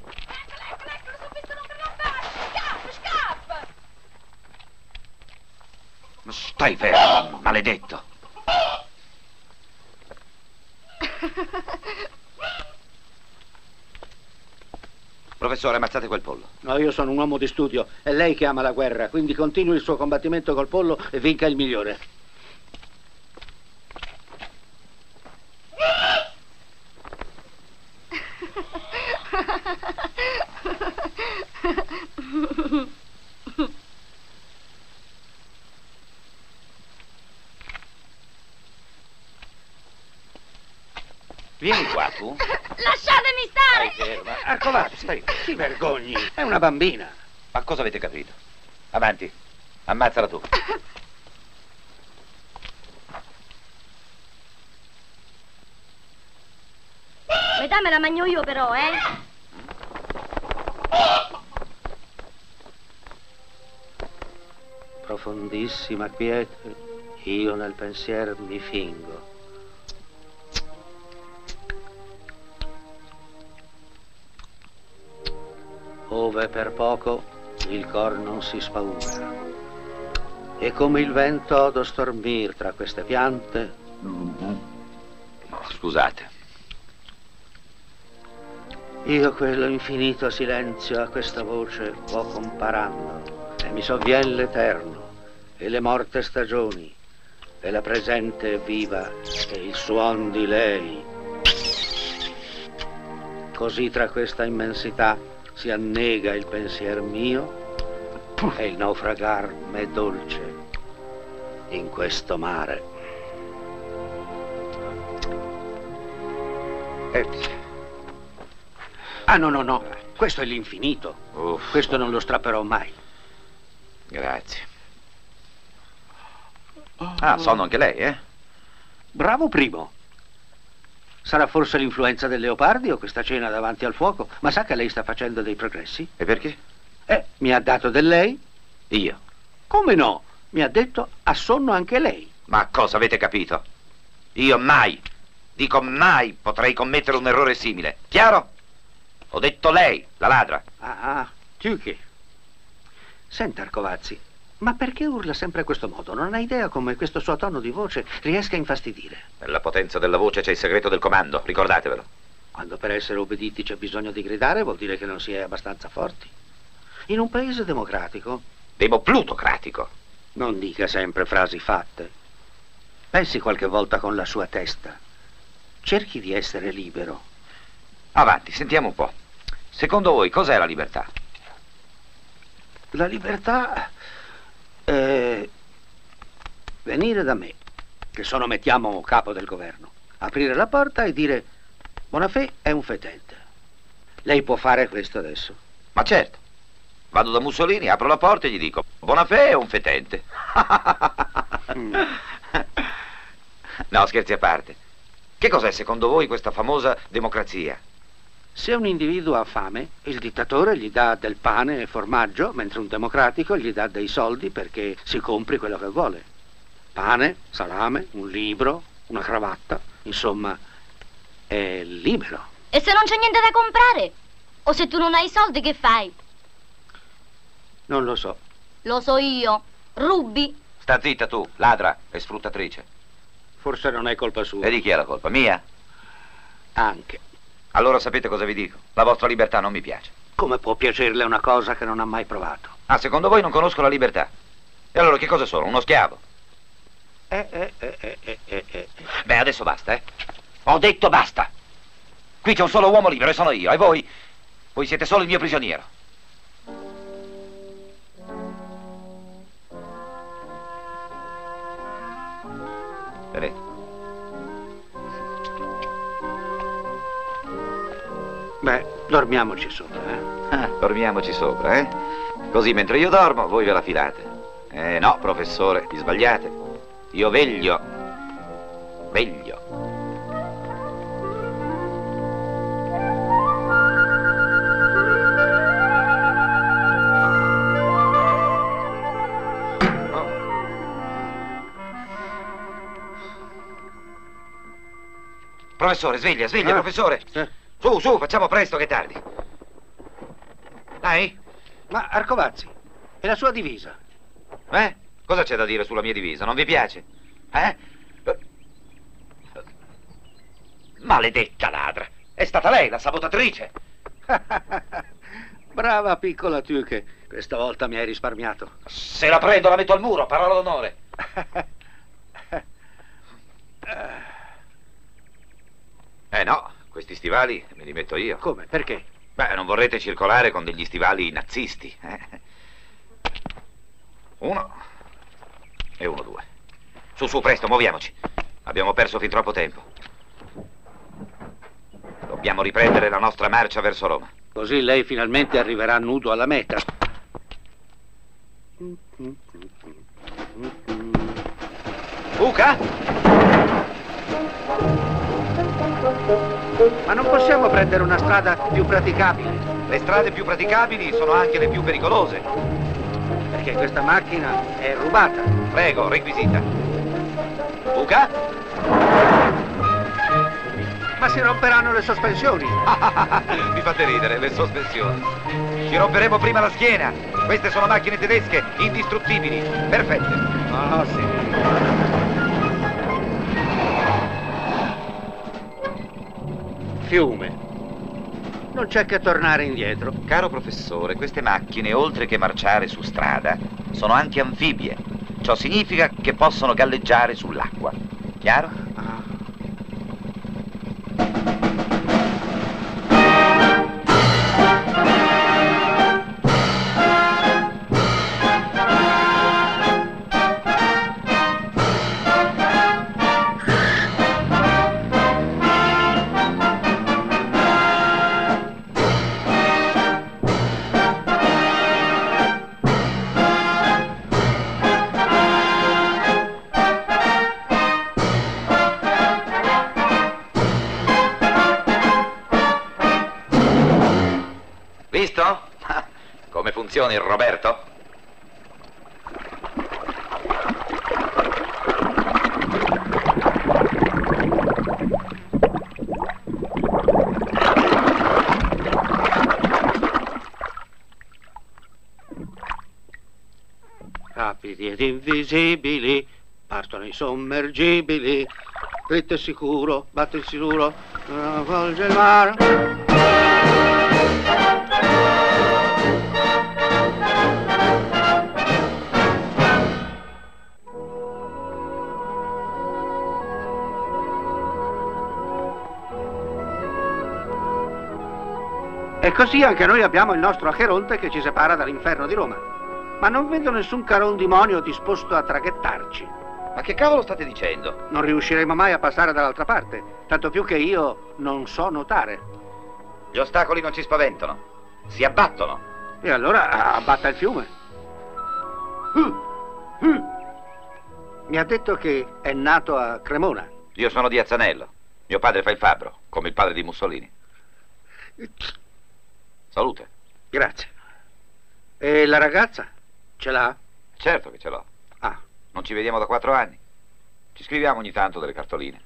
Stai fermo, maledetto. Professore, ammazzate quel pollo. No, io sono un uomo di studio. È lei che ama la guerra, quindi continui il suo combattimento col pollo e vinca il migliore. Vieni qua, tu. Lasciatemi stare! Stai ferma. Arcovazzi, stai. Ti vergogni, è una bambina. Ma cosa avete capito? Avanti, ammazzala tu. Metà me la mangio io però, Profondissima quiete, io nel pensier mi fingo. Ove per poco il cor non si spaura. E come il vento odo stormir tra queste piante. Scusate. Io quello infinito silenzio a questa voce vo comparando, e mi sovvien l'eterno, e le morte stagioni, e la presente viva, e il suon di lei. Così tra questa immensità si annega il pensier mio, e il naufragar m'è dolce in questo mare. Ah, no, questo è l'infinito. Questo non lo strapperò mai. Grazie. Ah, sonno anche lei, eh? Bravo primo. Sarà forse l'influenza del leopardi o questa cena davanti al fuoco, ma sa che lei sta facendo dei progressi? E perché? Mi ha dato del lei? Io? Come no? Mi ha detto ha sonno anche lei. Ma cosa avete capito? Io mai, dico mai, potrei commettere un errore simile. Chiaro? Ho detto lei, la ladra. Tu che? Senta, Arcovazzi, ma perché urla sempre a questo modo? Non ha idea come questo suo tono di voce riesca a infastidire. Nella potenza della voce c'è il segreto del comando, ricordatevelo. Quando per essere obbediti c'è bisogno di gridare, vuol dire che non si è abbastanza forti. In un paese democratico... Plutocratico. Non dica sempre frasi fatte. Pensi qualche volta con la sua testa. Cerchi di essere libero. Avanti, sentiamo un po'. Secondo voi cos'è la libertà? La libertà è venire da me, che sono, mettiamo, capo del governo, aprire la porta e dire Bonafè è un fetente. Lei può fare questo adesso? Ma certo. Vado da Mussolini, apro la porta e gli dico Bonafè è un fetente. No, scherzi a parte. Che cos'è secondo voi questa famosa democrazia? Se un individuo ha fame, il dittatore gli dà del pane e formaggio, mentre un democratico gli dà dei soldi perché si compri quello che vuole. Pane, salame, un libro, una cravatta, insomma, è libero. E se non c'è niente da comprare? O se tu non hai i soldi, che fai? Non lo so. Lo so io. Rubi. Sta zitta tu, ladra e sfruttatrice. Forse non è colpa sua. E di chi è la colpa? Mia? Anche. Allora sapete cosa vi dico? La vostra libertà non mi piace. Come può piacerle una cosa che non ha mai provato? Ah, secondo voi non conosco la libertà? E allora che cosa sono? Uno schiavo? Beh, adesso basta, eh? Ho detto basta! Qui c'è un solo uomo libero e sono io, e voi? Voi siete solo il mio prigioniero. Vedete? Beh, dormiamoci sopra, dormiamoci sopra, eh? Così mentre io dormo, voi ve la filate. No, professore, vi sbagliate. Io veglio. Veglio. Professore, sveglia, professore. Su, facciamo presto che è tardi. Dai. Ma Arcovazzi, e la sua divisa? Cosa c'è da dire sulla mia divisa? Non vi piace? Maledetta ladra! È stata lei la sabotatrice! Brava piccola Tuche, questa volta mi hai risparmiato. Se la prendo la metto al muro, parola d'onore. No, questi stivali me li metto io. Come? Perché? Beh, non vorrete circolare con degli stivali nazisti. 1 e 1, 2. Su, presto, muoviamoci. Abbiamo perso fin troppo tempo. Dobbiamo riprendere la nostra marcia verso Roma. Così lei finalmente arriverà nudo alla meta. Luca? Ma non possiamo prendere una strada più praticabile? Le strade più praticabili sono anche le più pericolose. Perché questa macchina è rubata. Prego, requisita. Luca? Ma si romperanno le sospensioni. Mi fate ridere, le sospensioni. Ci romperemo prima la schiena. Queste sono macchine tedesche, indistruttibili, perfette. Ah, sì. Fiume. Non c'è che tornare indietro. Caro professore, queste macchine, oltre che marciare su strada, sono anche anfibie. Ciò significa che possono galleggiare sull'acqua. Chiaro? Visto? Come funziona il Roberto? Rapidi ed invisibili, partono i sommergibili, dritto e sicuro, batte il siluro, volge il mare. E così anche noi abbiamo il nostro Acheronte che ci separa dall'inferno di Roma. Ma non vedo nessun carondimonio disposto a traghettarci. Ma che cavolo state dicendo? Non riusciremo mai a passare dall'altra parte, tanto più che io non so nuotare. Gli ostacoli non ci spaventano, si abbattono. E allora abbatta il fiume. Mi ha detto che è nato a Cremona. Io sono di Azzanello. Mio padre fa il fabbro, come il padre di Mussolini. Salute. Grazie. E la ragazza? Ce l'ha? Certo che ce l'ho. Ah. Non ci vediamo da 4 anni. Ci scriviamo ogni tanto delle cartoline.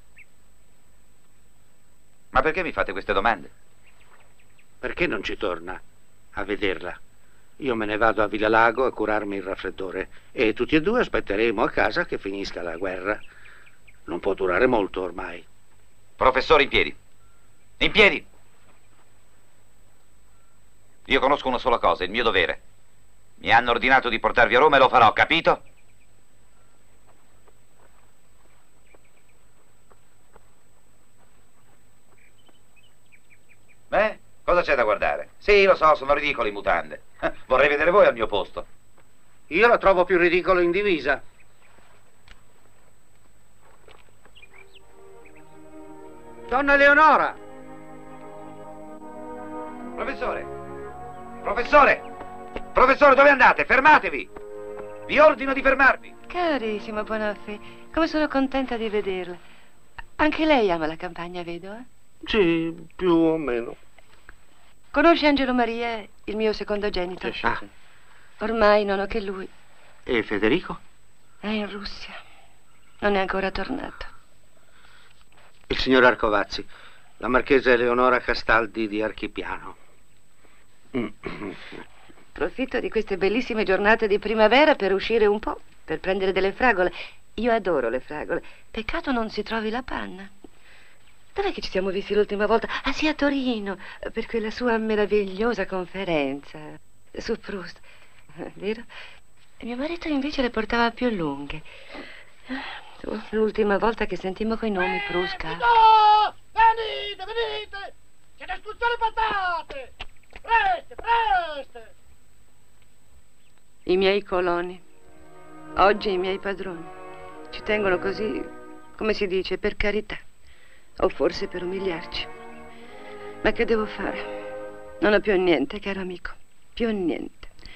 Ma perché mi fate queste domande? Perché non ci torna a vederla? Io me ne vado a Villalago a curarmi il raffreddore e tutti e due aspetteremo a casa che finisca la guerra. Non può durare molto ormai. Professore, in piedi. In piedi! Io conosco una sola cosa, il mio dovere. Mi hanno ordinato di portarvi a Roma e lo farò, capito? Cosa c'è da guardare? Sì, lo so, sono ridicoli in mutande. Vorrei vedere voi al mio posto. Io la trovo più ridicolo in divisa. Donna Eleonora! Professore! Professore! Professore, dove andate? Fermatevi! Vi ordino di fermarvi! Carissimo Bonafè, come sono contenta di vederla. Anche lei ama la campagna, vedo, eh? Sì, più o meno. Conosce Angelo Maria, il mio secondogenito? Sì. Ormai non ho che lui. E Federico? È in Russia. Non è ancora tornato. Il signor Arcovazzi, la marchesa Eleonora Castaldi di Archipiano. Approfitto di queste bellissime giornate di primavera per uscire un po', per prendere delle fragole. Io adoro le fragole. Peccato non si trovi la panna. Dov'è che ci siamo visti l'ultima volta? Ah sì, a Torino, per quella sua meravigliosa conferenza su Proust. Vero? E mio marito invece le portava più lunghe. L'ultima volta che sentimmo quei nomi, Proust. No! Venite, venite! C'è da spruzzare patate! Preste, preste! I miei coloni. Oggi i miei padroni. Ci tengono così, come si dice, per carità. O forse per umiliarci. Ma che devo fare? Non ho più niente, caro amico. Più niente.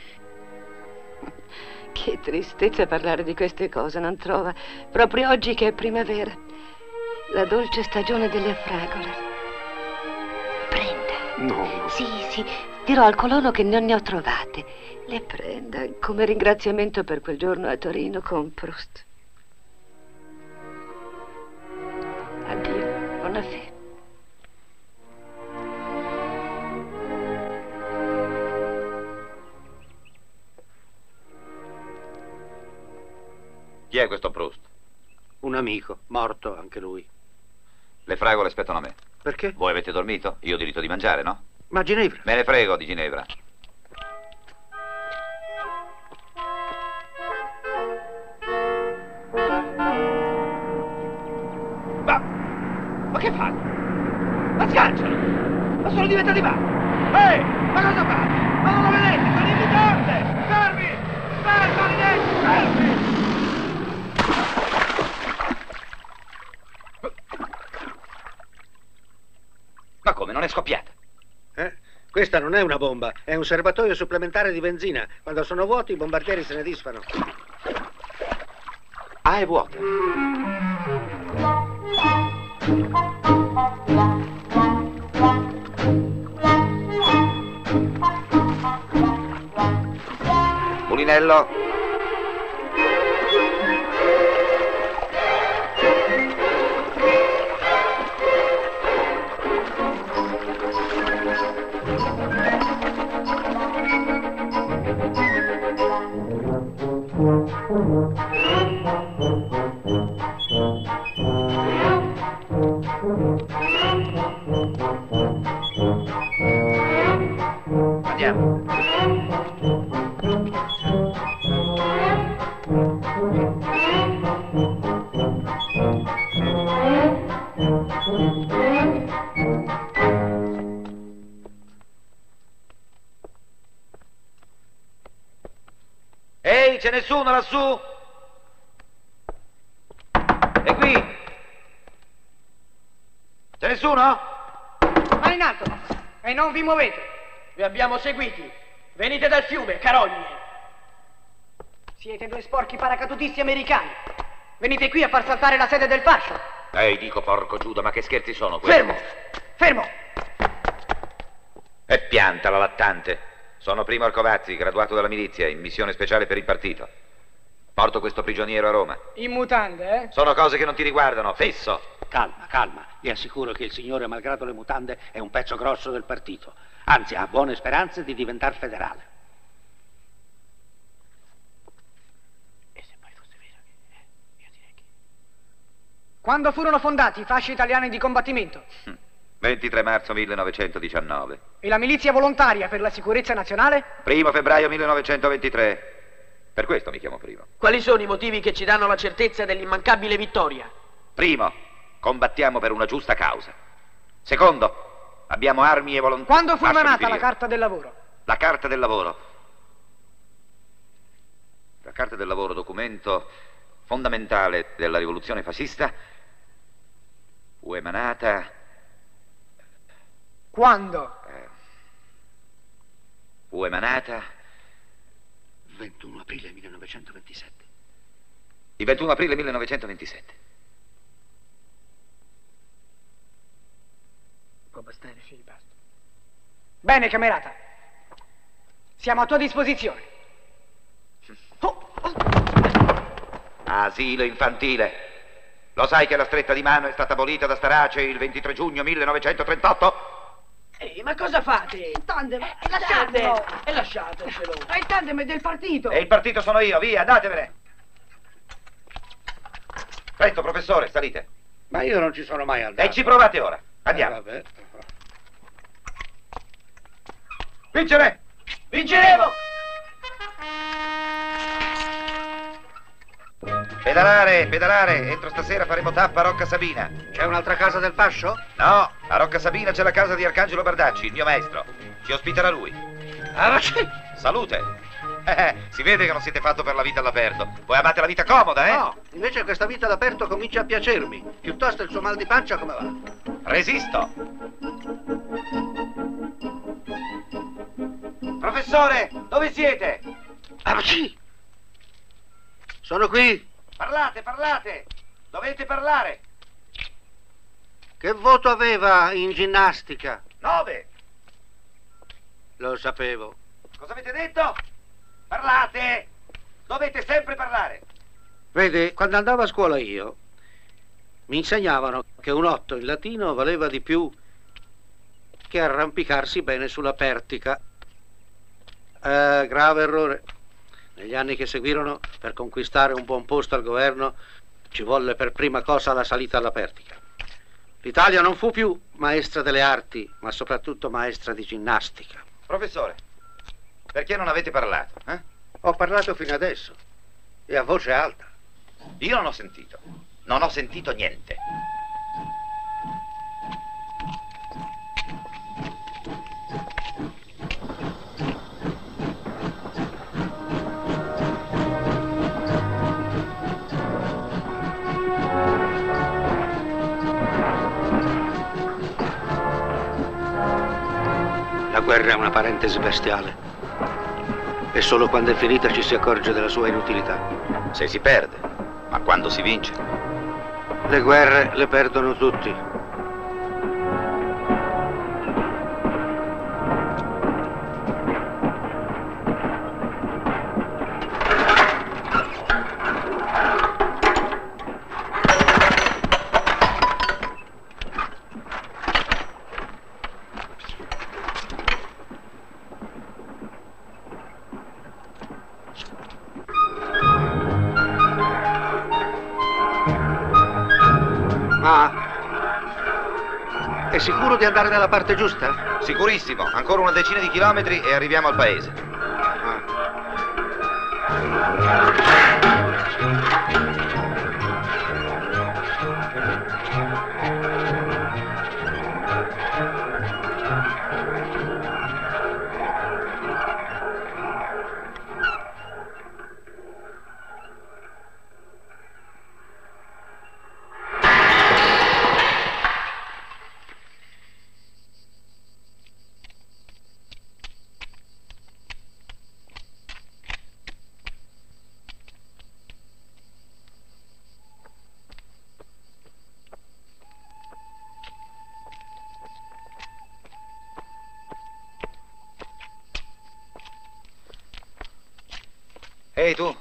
Che tristezza parlare di queste cose, non trova? Proprio oggi che è primavera. La dolce stagione delle fragole. Prenda. No. Sì, sì. Dirò al colono che non ne ho trovate. Le prenda come ringraziamento per quel giorno a Torino con Proust. Addio, buona fede. Chi è questo Proust? Un amico, morto anche lui. Le fragole aspettano me. Perché? Voi avete dormito? Io ho diritto di mangiare, no? Ma Ginevra? Me ne frego di Ginevra. Ma che fanno? Ma sganciano! Ma sono diventati matti! Ehi! Ma cosa fate? Ma non lo vedete? Sono invitate! Fermi! Fermi, maledetti! Fermi! Ma come? Non è scoppiata? Questa non è una bomba, è un serbatoio supplementare di benzina. Quando sono vuoti i bombardieri se ne disfano. Ah, è vuota. Mulinello. Andiamo. Ehi, c'è nessuno lassù? E qui? C'è nessuno? Mani in alto e non vi muovete. Vi abbiamo seguiti. Venite dal fiume, carogne. Siete due sporchi paracadutisti americani. Venite qui a far saltare la sede del fascio. Ehi, dico porco Giuda, ma che scherzi sono questi? Fermo! Fermo! E piantala, lattante. Sono Primo Arcovazzi, graduato dalla milizia, in missione speciale per il partito. Porto questo prigioniero a Roma. In mutande, eh? Sono cose che non ti riguardano, fisso. Calma, calma. Vi assicuro che il signore, malgrado le mutande, è un pezzo grosso del partito. Anzi, ha buone speranze di diventare federale. E se poi fosse vero che... io direi che... Quando furono fondati i fasci italiani di combattimento? 23 marzo 1919. E la milizia volontaria per la sicurezza nazionale? 1 febbraio 1923. Per questo mi chiamo Primo. Quali sono i motivi che ci danno la certezza dell'immancabile vittoria? Primo, combattiamo per una giusta causa. Secondo, abbiamo armi e volontà. Quando fu emanata la Carta del Lavoro? La Carta del Lavoro. La Carta del Lavoro, documento fondamentale della rivoluzione fascista, fu emanata... Quando? Fu emanata... 21 aprile 1927. Il 21 aprile 1927. Può bastare, sì, basta. Bene, camerata. Siamo a tua disposizione. Asilo infantile. Lo sai che la stretta di mano è stata abolita da Starace il 23 giugno 1938? Ma cosa fate? Il tandem, lasciatelo! E lasciatecelo! Ma il tandem è del partito! E il partito sono io, via, andatevene! Presto, professore, salite. Ma io non ci sono mai andato. E ci provate ora. Andiamo. Vabbè. Vincere! Vinceremo! Pedalare, pedalare. Entro stasera faremo tappa a Rocca Sabina. C'è un'altra casa del Fascio? No, a Rocca Sabina c'è la casa di Arcangelo Bardacci, il mio maestro. Ci ospiterà lui. Ah, sì. Salute. Si vede che non siete fatto per la vita all'aperto. Voi amate la vita comoda, eh? No, invece questa vita all'aperto comincia a piacermi. Piuttosto il suo mal di pancia come va? Resisto. Professore, dove siete? Ah, sì. Sono qui. Parlate, parlate. Dovete parlare. Che voto aveva in ginnastica? 9. Lo sapevo. Cosa avete detto? Parlate. Dovete sempre parlare. Vede, quando andavo a scuola io, mi insegnavano che un 8 in latino valeva di più che arrampicarsi bene sulla pertica. Grave errore. Negli anni che seguirono, per conquistare un buon posto al governo, ci volle per prima cosa la salita alla pertica. L'Italia non fu più maestra delle arti, ma soprattutto maestra di ginnastica. Professore, perché non avete parlato? Ho parlato fino adesso, e a voce alta. Io non ho sentito. Non ho sentito niente. La guerra è una parentesi bestiale. E solo quando è finita ci si accorge della sua inutilità. Se si perde, ma quando si vince? Le guerre le perdono tutti. È sicuro di andare nella parte giusta? Sicurissimo. Ancora una decina di chilometri e arriviamo al paese. Ehi, tu?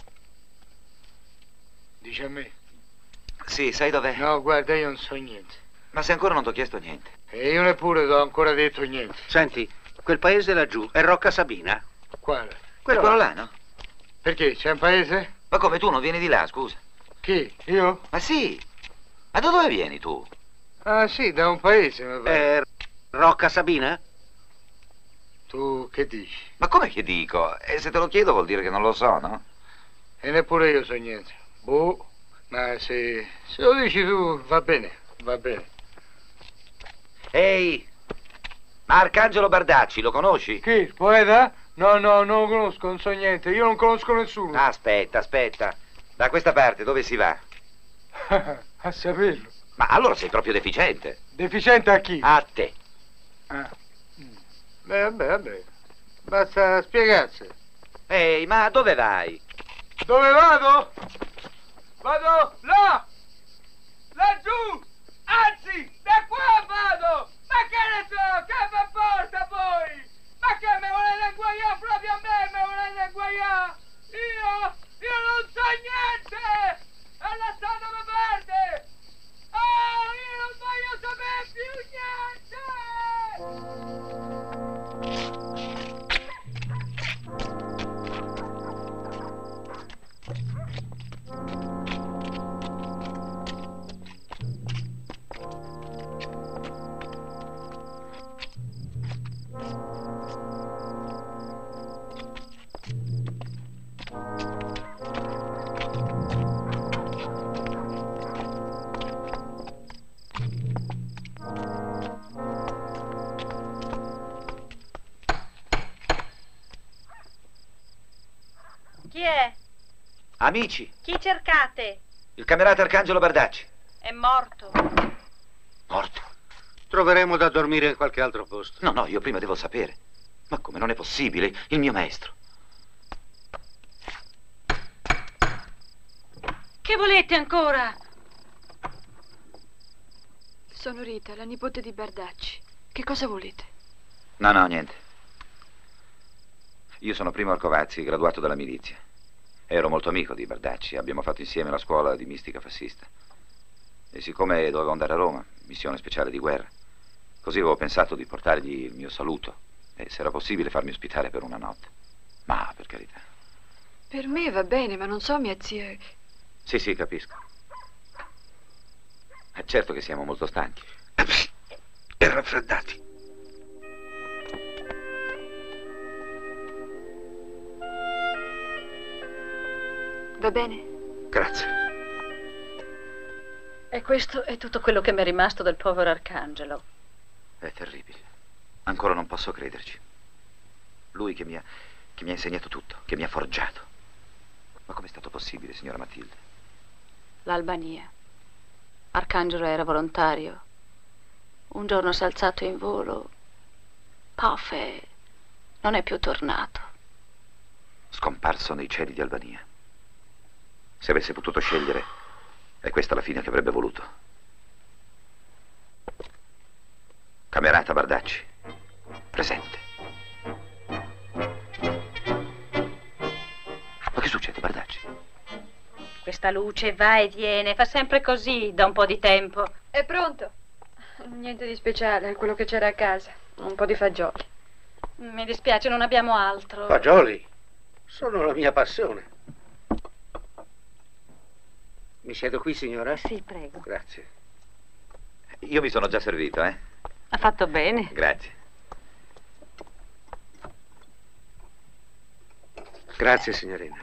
Dici a me? Sì, sai dov'è? No, guarda, io non so niente. Ma se ancora non ti ho chiesto niente. E io neppure ti ho ancora detto niente. Senti, quel paese laggiù è Rocca Sabina? Quale? Quello là, no? Perché? C'è un paese? Ma come, tu non vieni di là, scusa? Chi? Io? Ma sì. Ma da dove vieni tu? Ah, sì, da un paese, mi pare. Rocca Sabina? Tu che dici? Ma come che dico? E se te lo chiedo vuol dire che non lo so, no? E neppure io so niente. Boh, ma se lo dici tu va bene, va bene. Ehi, ma Arcangelo Bardacci, lo conosci? Chi, il poeta? No, non lo conosco, non so niente, io non conosco nessuno. Aspetta. Da questa parte dove si va? A saperlo. Ma allora sei proprio deficiente. Deficiente a chi? A te. Ah. Vabbè. Basta spiegarsi. Ehi, ma dove vai? Dove vado? Vado là! Laggiù! Anzi, da qua vado! Ma che ne so, che mi porta poi? Ma che me volete inguagliare proprio a me? Me volete inguagliare? Io non so niente! E lasciatemi perdere! Amici, Chi cercate? il camerata Arcangelo Bardacci. È morto. Morto? Troveremo da dormire in qualche altro posto. No, no, io prima devo sapere. Ma come, non è possibile? Il mio maestro. Che volete ancora? Sono Rita, la nipote di Bardacci. Che cosa volete? No, no, niente. Io sono Primo Arcovazzi, graduato dalla milizia. Ero molto amico di Bardacci, abbiamo fatto insieme la scuola di mistica fascista. E siccome dovevo andare a Roma, missione speciale di guerra, così avevo pensato di portargli il mio saluto e se era possibile farmi ospitare per una notte. Ma, per carità. Per me va bene, ma non so mia zia. Sì, sì, capisco. Certo che siamo molto stanchi. E raffreddati. Va bene? Grazie. E questo è tutto quello che mi è rimasto del povero Arcangelo. È terribile. Ancora non posso crederci. Lui che mi ha insegnato tutto, che mi ha forgiato. Ma com'è stato possibile, signora Matilde? L'Albania. Arcangelo era volontario. Un giorno si è alzato in volo. Paf, e non è più tornato. Scomparso nei cieli di Albania. Se avesse potuto scegliere, è questa la fine che avrebbe voluto. Camerata Bardacci, presente. Ma che succede, Bardacci? Questa luce va e viene, fa sempre così da un po' di tempo. È pronto. Niente di speciale, è quello che c'era a casa. Un po' di fagioli. Mi dispiace, non abbiamo altro. Fagioli sono la mia passione. Mi siedo qui, signora? Sì, prego. Grazie. Io mi sono già servito, eh? Ha fatto bene. Grazie. Grazie, signorina.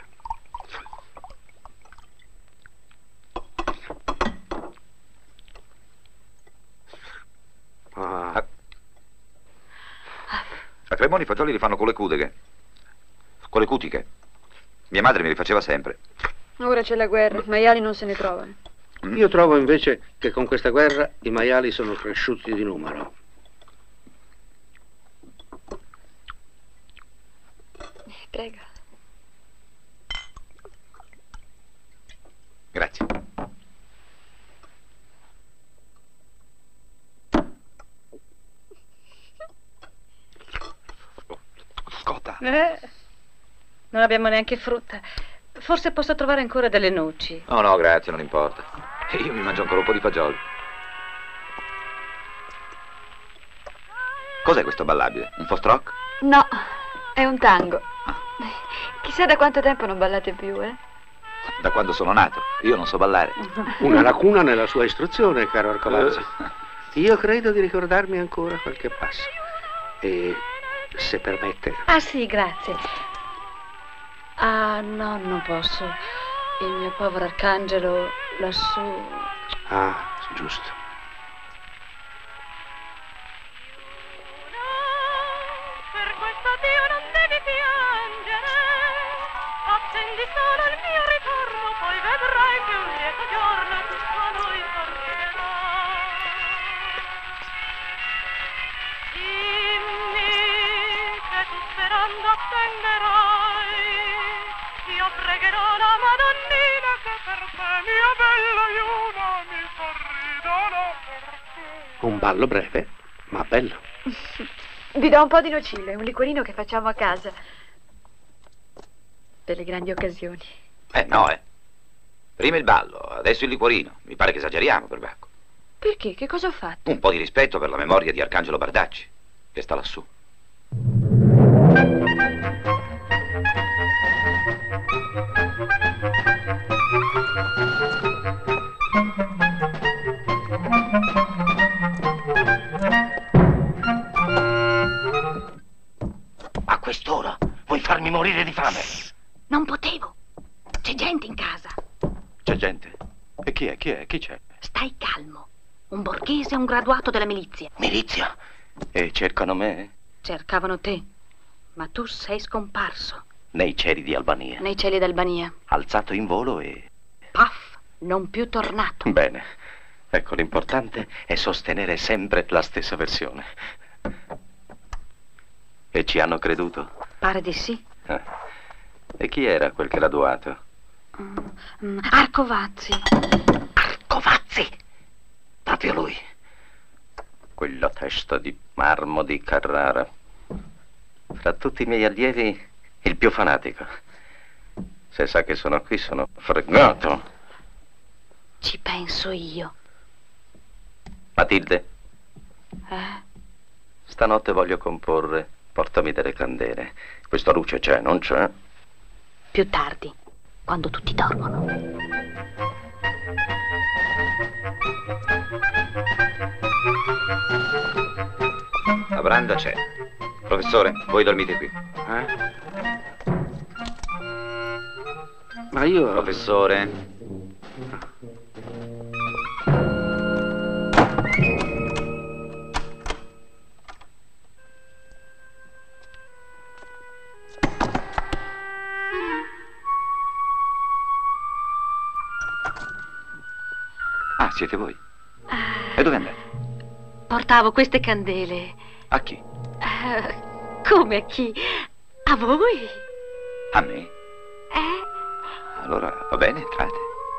A Cremoni i fagioli li fanno con le cudeghe. Con le cutiche. Mia madre mi li faceva sempre. Ora c'è la guerra, i maiali non se ne trovano. Io trovo invece che con questa guerra i maiali sono cresciuti di numero. Prego. Grazie. Scotta. Non abbiamo neanche frutta. Forse posso trovare ancora delle noci. No, no, grazie, non importa. Io mi mangio ancora un po' di fagioli. Cos'è questo ballabile? Un foxtrot? No, è un tango. Chissà da quanto tempo non ballate più, eh? Da quando sono nato. Io non so ballare. Una lacuna nella sua istruzione, caro Arcovazzi. Io credo di ricordarmi ancora qualche passo. E se permette. Ah sì, grazie. Ah no, non posso. Il mio povero Arcangelo lassù. Ah, giusto. Per questo Dio non devi piangere, attendi solo il mio ritorno, poi vedrai che un lieto giorno tutto a noi sorriderà. Dimmi che tu sperando attenderai, io pregherò la Madonnina che per te, mia bella Iuna, mi sorriderà per te. Un ballo breve, ma bello. Vi do un po' di nocille, un liquorino che facciamo a casa. Per le grandi occasioni. No, Prima il ballo, adesso il liquorino. Mi pare che esageriamo, perbacco. Perché? Che cosa ho fatto? Un po' di rispetto per la memoria di Arcangelo Bardacci, che sta lassù. A quest'ora vuoi farmi morire di fame? Non potevo. C'è gente in casa. C'è gente? E chi è? Chi è? Chi c'è? Stai calmo. Un borghese e un graduato della milizia. E cercano me? Cercavano te, ma tu sei scomparso. Nei cieli di Albania. Nei cieli d'Albania. Alzato in volo e... Paf, non più tornato. Bene. Ecco, l'importante è sostenere sempre la stessa versione. E ci hanno creduto? Pare di sì. E chi era quel graduato? Arcovazzi. Arcovazzi! Proprio lui. Quella testa di marmo di Carrara. Fra tutti i miei allievi, il più fanatico. Se sa che sono qui, sono fregato. Ci penso io. Matilde? Stanotte voglio comporre. Portami delle candele. Questa luce c'è, non c'è? Più tardi, quando tutti dormono. La branda c'è. Professore, voi dormite qui. Ma io... Professore. Ah, siete voi? E dove andate? Portavo queste candele. A chi? Come a chi? A voi? A me? Allora, va bene, entrate.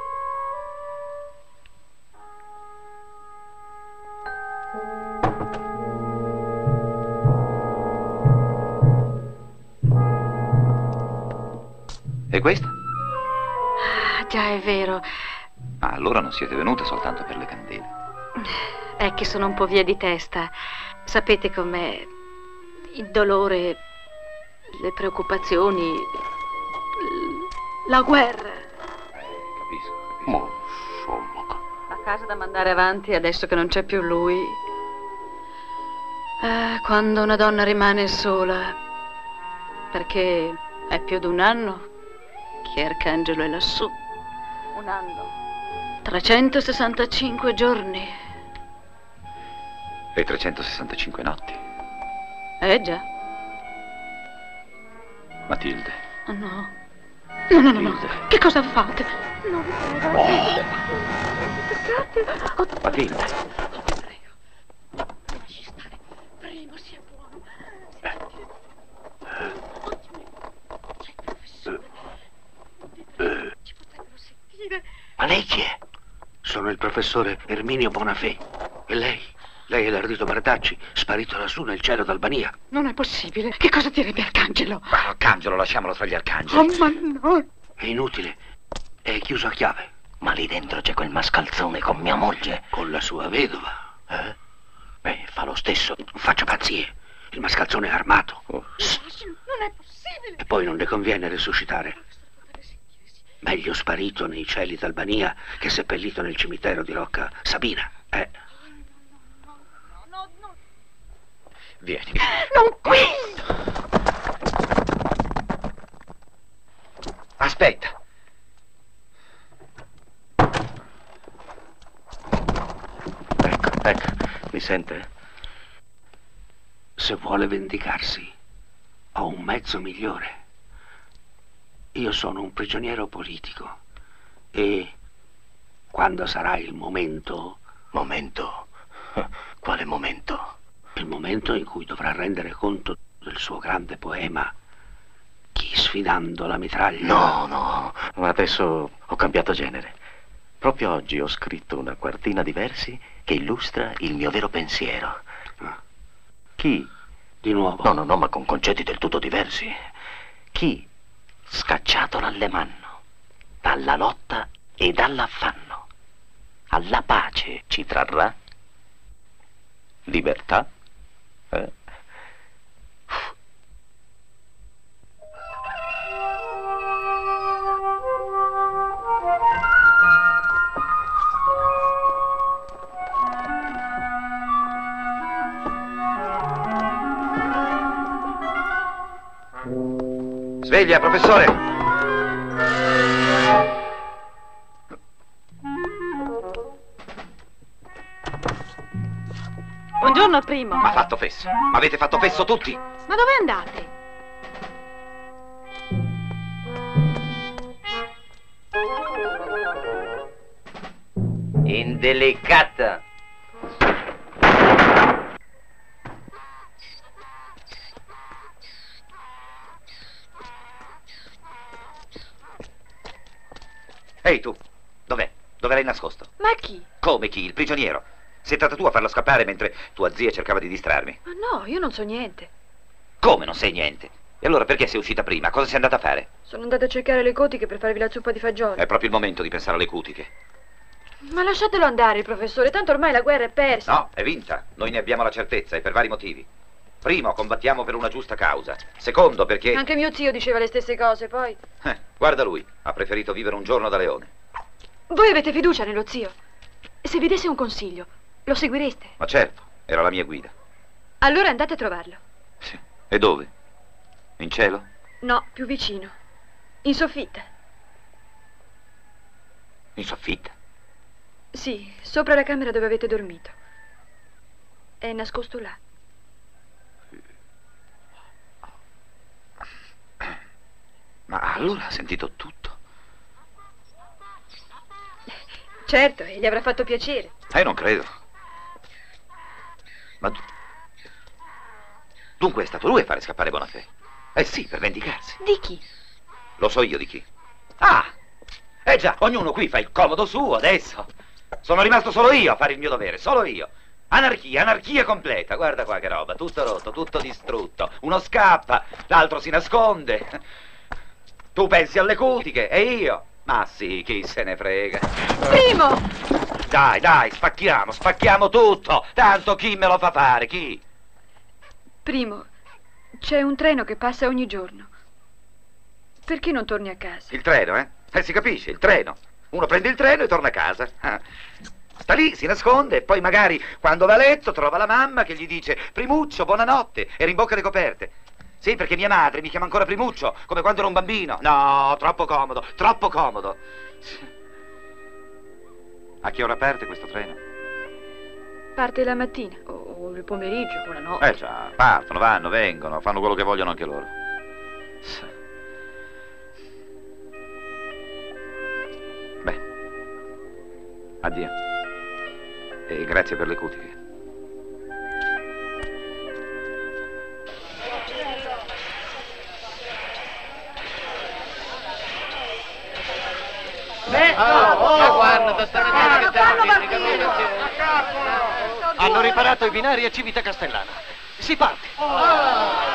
E questa? Già, è vero. Ah, allora non siete venute soltanto per le candele. È che sono un po' via di testa. Sapete com'è? Il dolore, le preoccupazioni, la guerra. Capisco. La casa da mandare avanti adesso che non c'è più lui. Quando una donna rimane sola, perché è più di un anno che Arcangelo è lassù. Un anno. 365 giorni. E 365 notti. Già. Matilde. No. No. Che cosa fate? No, vi prego. Matilde. Lasci stare. Prima sia buono. C'è il professore. Ci potrebbero sentire. Ma lei chi è? Sono il professore Erminio Bonafè. E lei? Lei è l'ardito Bardacci, sparito lassù nel cielo d'Albania. Non è possibile. Che cosa direbbe Arcangelo? Ma Arcangelo, lasciamolo tra gli arcangeli. Oh, ma no. È inutile. È chiuso a chiave. Ma lì dentro c'è quel mascalzone con mia moglie. Con la sua vedova. Beh, fa lo stesso. Non faccia pazzie. Il mascalzone è armato. Non è possibile. E poi non le conviene resuscitare. Meglio sparito nei cieli d'Albania che seppellito nel cimitero di Rocca Sabina. Vieni. Non qui! Aspetta. Ecco, mi sente? Se vuole vendicarsi, ho un mezzo migliore. Io sono un prigioniero politico e quando sarà il momento... Momento? Quale momento? Il momento in cui dovrà rendere conto del suo grande poema Chi sfidando la mitraglia. No, ma adesso ho cambiato genere. Proprio oggi ho scritto una quartina di versi che illustra il mio vero pensiero. Chi? Di nuovo? No, ma con concetti del tutto diversi. Chi, scacciato dall'Alemanno, dalla lotta e dall'affanno, alla pace ci trarrà? Libertà? Sveglia, professore! Buongiorno, primo. Ma fatto fesso. Ma avete fatto fesso tutti? Ma dove andate? Indelicata. Ehi tu, dov'è? Dove l'hai nascosto? Ma chi? Come chi? Il prigioniero. Sei stata tu a farlo scappare mentre tua zia cercava di distrarmi. Ma no, io non so niente. Come non sai niente? E allora perché sei uscita prima? Cosa sei andata a fare? Sono andata a cercare le cutiche per farvi la zuppa di fagioli. È proprio il momento di pensare alle cutiche. Ma lasciatelo andare, il professore, tanto ormai la guerra è persa. No, è vinta. Noi ne abbiamo la certezza e per vari motivi. Primo, combattiamo per una giusta causa. Secondo, perché... Anche mio zio diceva le stesse cose, poi... guarda lui, ha preferito vivere un giorno da leone. Voi avete fiducia nello zio? Se vi desse un consiglio, lo seguireste? Ma certo, era la mia guida. Allora andate a trovarlo. Sì. E dove? In cielo? No, più vicino. In soffitta. In soffitta? Sì, sopra la camera dove avete dormito. È nascosto là. Ma allora ha sentito tutto? Certo, e gli avrà fatto piacere. Non credo. Ma dunque è stato lui a fare scappare Bonafè? Eh sì, per vendicarsi. Di chi? Lo so io di chi. Ah! Già, ognuno qui fa il comodo suo adesso. Sono rimasto solo io a fare il mio dovere, solo io. Anarchia, anarchia completa. Guarda qua che roba, tutto rotto, tutto distrutto. Uno scappa, l'altro si nasconde. Tu pensi alle cutiche e io? Ma sì, chi se ne frega. Primo! Dai, spacchiamo tutto. Tanto chi me lo fa fare, chi? Primo, c'è un treno che passa ogni giorno. Perché non torni a casa? Il treno, eh? Si capisce, il treno. Uno prende il treno e torna a casa. Sta lì, si nasconde e poi magari quando va a letto trova la mamma che gli dice Primuccio, buonanotte e rimbocca le coperte. Sì, perché mia madre mi chiama ancora Primuccio, come quando ero un bambino. No, troppo comodo, troppo comodo. A che ora parte questo treno? Parte la mattina, o il pomeriggio, o la notte. Già, partono, vanno, vengono, fanno quello che vogliono anche loro. Beh, addio. E grazie per le cutiche. Guarda, hanno riparato i binari a Civita Castellana. Si parte.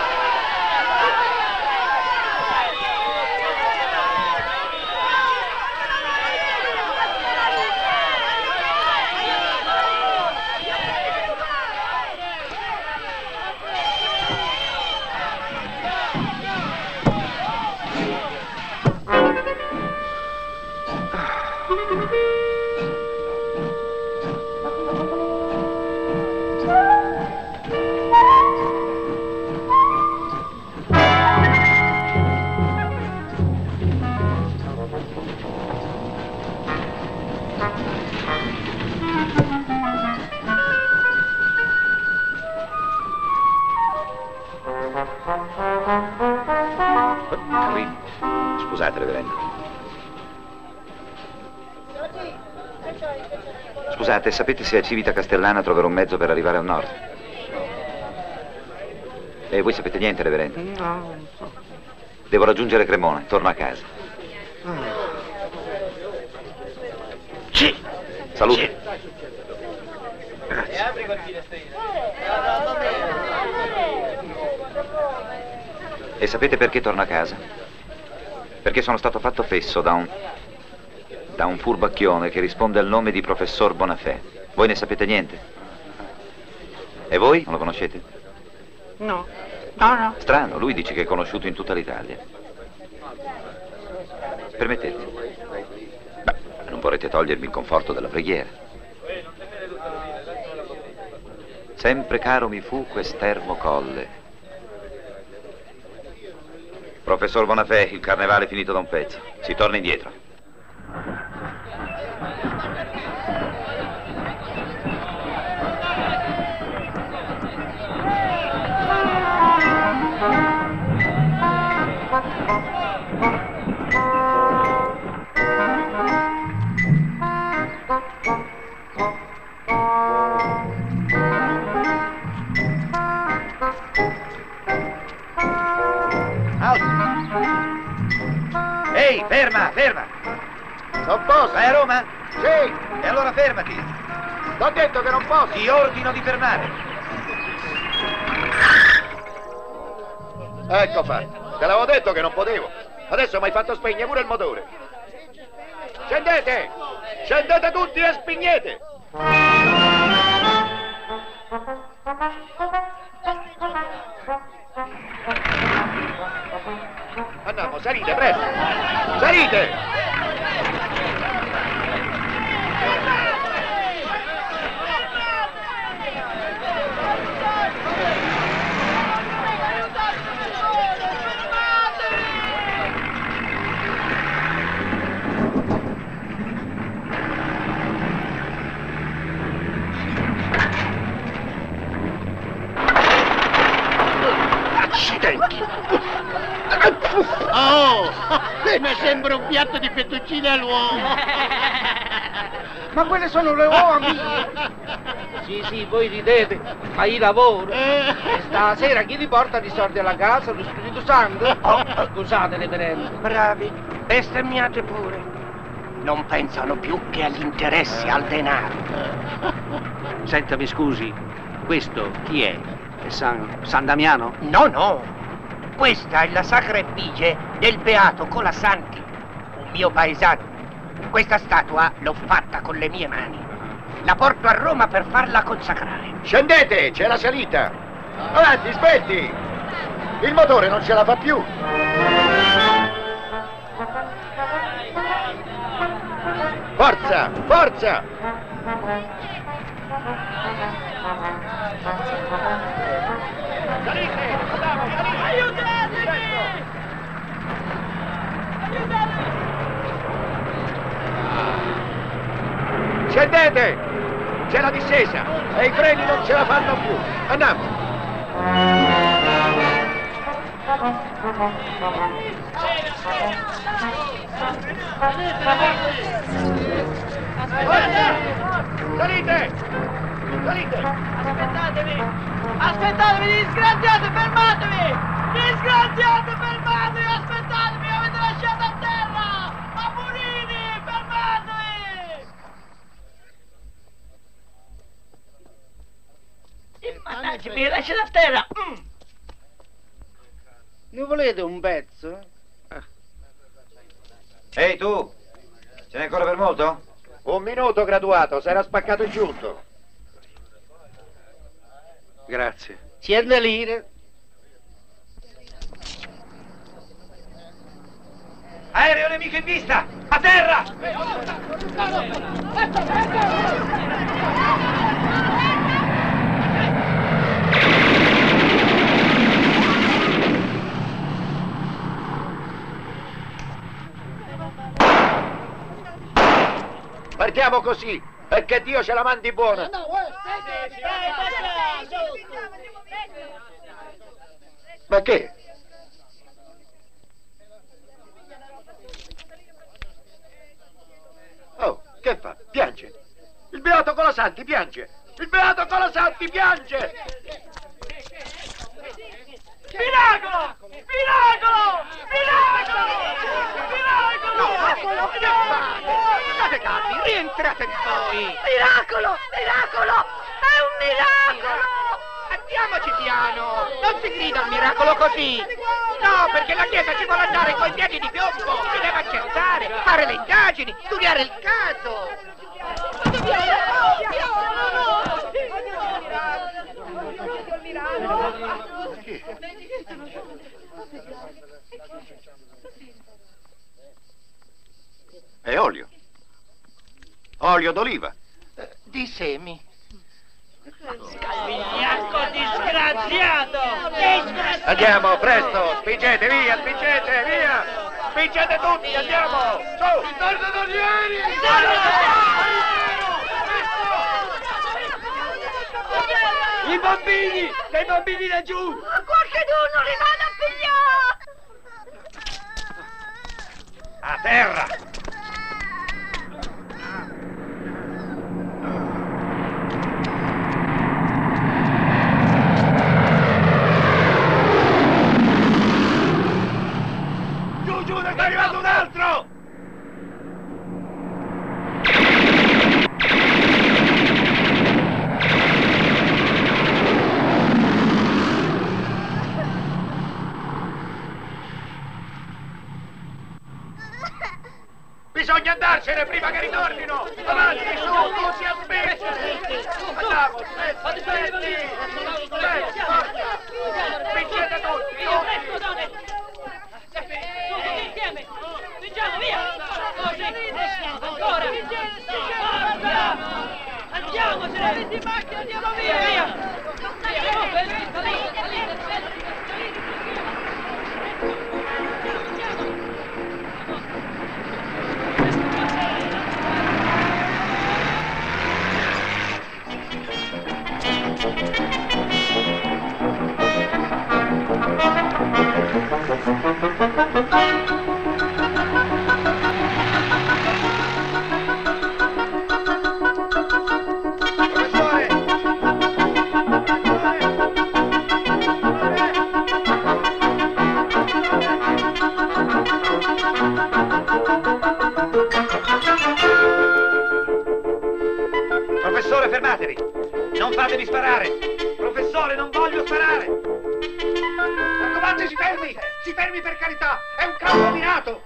Scusate, reverendo. Scusate, sapete se a Civita Castellana troverò un mezzo per arrivare al nord? E voi sapete niente, reverendo? No, non so. Devo raggiungere Cremona, torno a casa. Sì. Salute. Sì. E sapete perché torno a casa? Perché sono stato fatto fesso da un furbacchione che risponde al nome di professor Bonafè. Voi ne sapete niente? E voi? Non lo conoscete? No. No. Strano, lui dice che è conosciuto in tutta l'Italia. Permettete? Beh, non vorrete togliermi il conforto della preghiera. Sempre caro mi fu quest'ermo colle. Professor Bonafè, il carnevale è finito da un pezzo. Si torna indietro. Ehi, ferma, ferma! Non posso! Vai a Roma? Sì! E allora fermati! T'ho detto che non posso! Ti ordino di fermare! Ecco fatto! Te l'avevo detto che non potevo! Adesso mi hai fatto spegnere pure il motore! Scendete! Scendete tutti e spegnete! Andiamo, salite, presto! Salite! Accidenti! Oh, mi sembra un piatto di fettuccine all'uovo. Ma quelle sono le uova mie. Sì, voi ridete, ma io lavoro. E stasera chi li porta di soldi alla casa? Lo Spirito Santo? Scusate, reverendo. Bravi, bestemmiate pure. Non pensano più che agli interessi, al denaro. Senta, mi scusi, questo chi è? È San Damiano? No. Questa è la sacra effigie del beato Colasanti, un mio paesano. Questa statua l'ho fatta con le mie mani. La porto a Roma per farla consacrare. Scendete, c'è la salita! Avanti, smetti! Il motore non ce la fa più! Forza, forza! Salite! Scendete! C'è la discesa e i freni non ce la fanno più. Andiamo! Salite! Salite! Aspettatevi, disgraziati, fermatevi! Disgraziati, fermatevi, aspettatemi, mi avete lasciato a terra! Amburini, fermatevi! Mannaggia, mi lasciate a terra! Ne volete un pezzo? Ehi tu, ce n'è ancora per molto? Un minuto, graduato, s'era spaccato il giunto. Grazie. 100 lire. Aereo nemico in vista! A terra! Partiamo così, e che Dio ce la mandi buona. Ma che? Oh, che fa? Piange. Il beato Colasanti piange. Il beato Colasanti piange. Miracolo! Miracolo! Miracolo! Miracolo! Che fate? State calmi, rientrate in voi. Miracolo! Miracolo! È un miracolo! Andiamoci piano, non si grida al miracolo così. No, perché la chiesa ci vuole andare coi piedi di piombo. Si deve accertare, fare le indagini, studiare il caso. È olio. Olio d'oliva. Di semi. Scavigliacco disgraziato! Andiamo, presto, spingete, via, spingete, via! Spingete tutti, andiamo! Su! Ritorno Donieri! I bambini! Dei bambini laggiù! Qualcheduno li vada a pigliare! A terra! correre prima che ritornino! Avanti, su, tu si aspetta! Andiamo, aspetti! Forza! Vincete tutti! Insieme! Vinciamo, via! Ancora! Andiamo, se ne avete in macchina, andiamo via! Via! Professore, fermatevi! Non fatemi sparare! Professore, non voglio sparare! Raccomando, si fermi! Si fermi per carità! È un campo minato!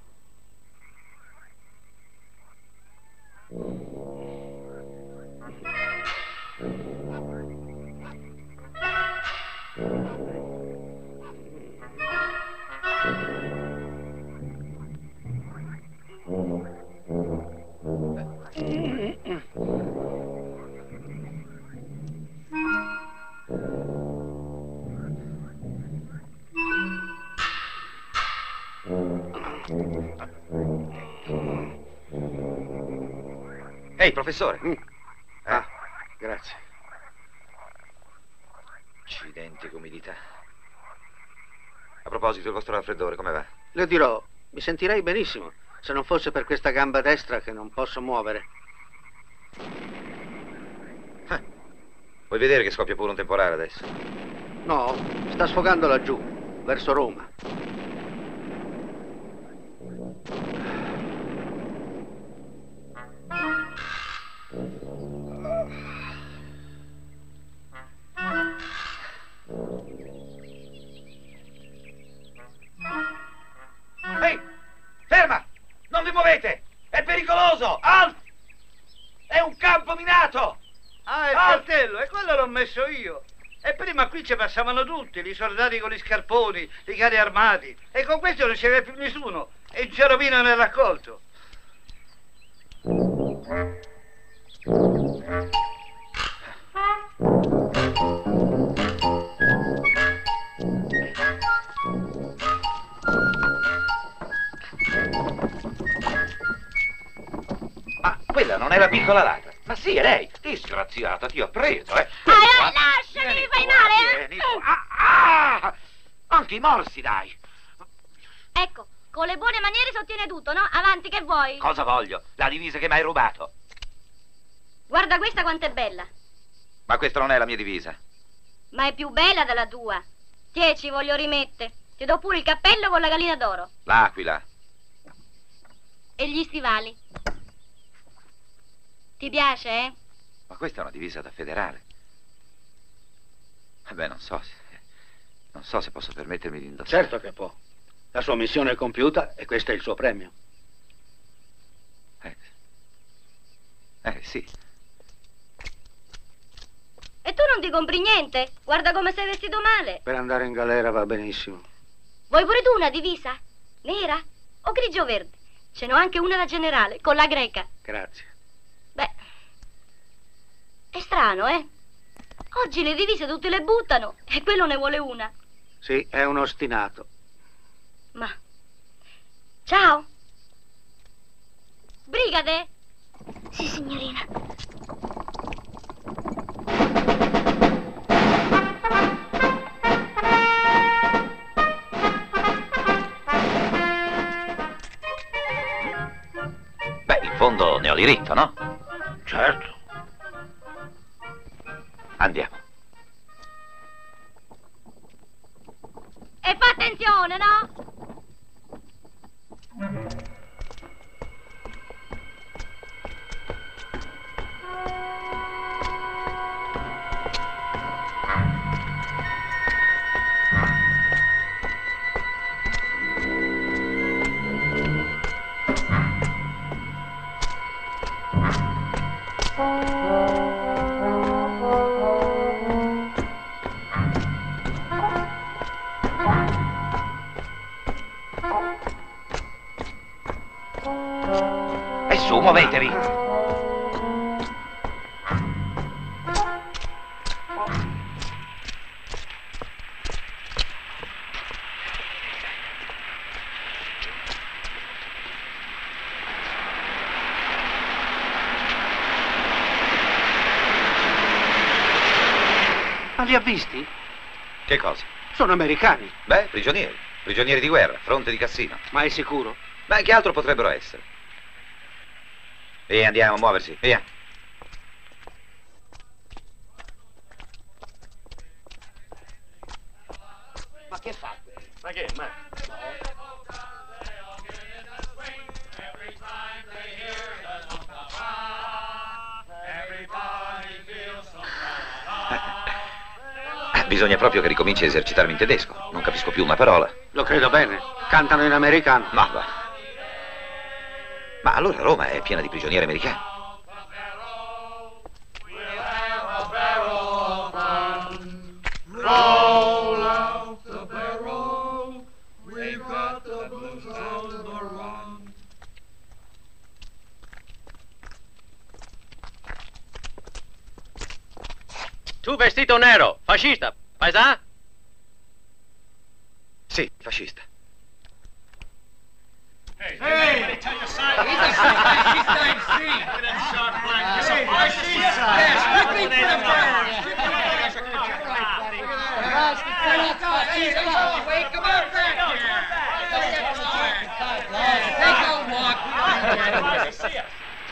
Ehi, professore. Ah, grazie. Accidenti, che umidità. A proposito, il vostro raffreddore, come va? Le dirò, mi sentirei benissimo se non fosse per questa gamba destra che non posso muovere. Vuoi vedere che scoppia pure un temporale adesso? No, sta sfogando laggiù, verso Roma. Ehi, ferma! Non vi muovete! È pericoloso! Alt! È un campo minato! Ah, il cartello, e quello l'ho messo io. E prima qui ci passavano tutti, i soldati con gli scarponi, i carri armati. E con questo non c'era più nessuno. E il ceromino nel raccolto. Ma quella non è la piccola ladra. Ma sì, è lei. Disgraziata, ti ho preso, lasciami, mi fai male, Vieni qua. Anche i morsi, dai. Ecco, con le buone maniere si ottiene tutto, no? Avanti, che vuoi? Cosa voglio? La divisa che mi hai rubato. Guarda questa quanto è bella. Ma questa non è la mia divisa. Ma è più bella della tua. Tiè, ci voglio rimettere. Ti do pure il cappello con la gallina d'oro. L'aquila. E gli stivali. Ti piace, eh? Ma questa è una divisa da federale. Vabbè, non so se posso permettermi di indossare. Certo che può. La sua missione è compiuta e questo è il suo premio. Sì. E tu non ti compri niente? Guarda come sei vestito male. Per andare in galera va benissimo. Vuoi pure tu una divisa? Nera o grigio verde? Ce n'ho anche una da generale, con la greca. Grazie. Beh, è strano, eh? Oggi le divise tutti le buttano e quello ne vuole una. Sì, è un ostinato. Ma... Ciao. Brigade? Sì, signorina. Beh, in fondo ne ho diritto, no? Certo. Andiamo. E fa attenzione, no? E su, muovetevi. Ma li ha visti? Che cosa? Sono americani. Beh, prigionieri. Prigionieri di guerra, fronte di Cassino. Ma è sicuro? Beh, che altro potrebbero essere? Via, andiamo a muoversi, via. Ma che fa? Ma che? Ma... Bisogna proprio che ricominci a esercitarmi in tedesco. Non capisco più una parola. Lo credo bene. Cantano in americano. Ma va. Ma allora Roma è piena di prigionieri americani. Roll out the barrel, we've got the blues on the run. Tu vestito nero, fascista, paesà? Sì, fascista. Hey, let me tell you, son. He's a fascista in C. Look at that sharp black. He's a fascist. Yes, quickly put him down. Wait, come on back here. Take a walk. See ya.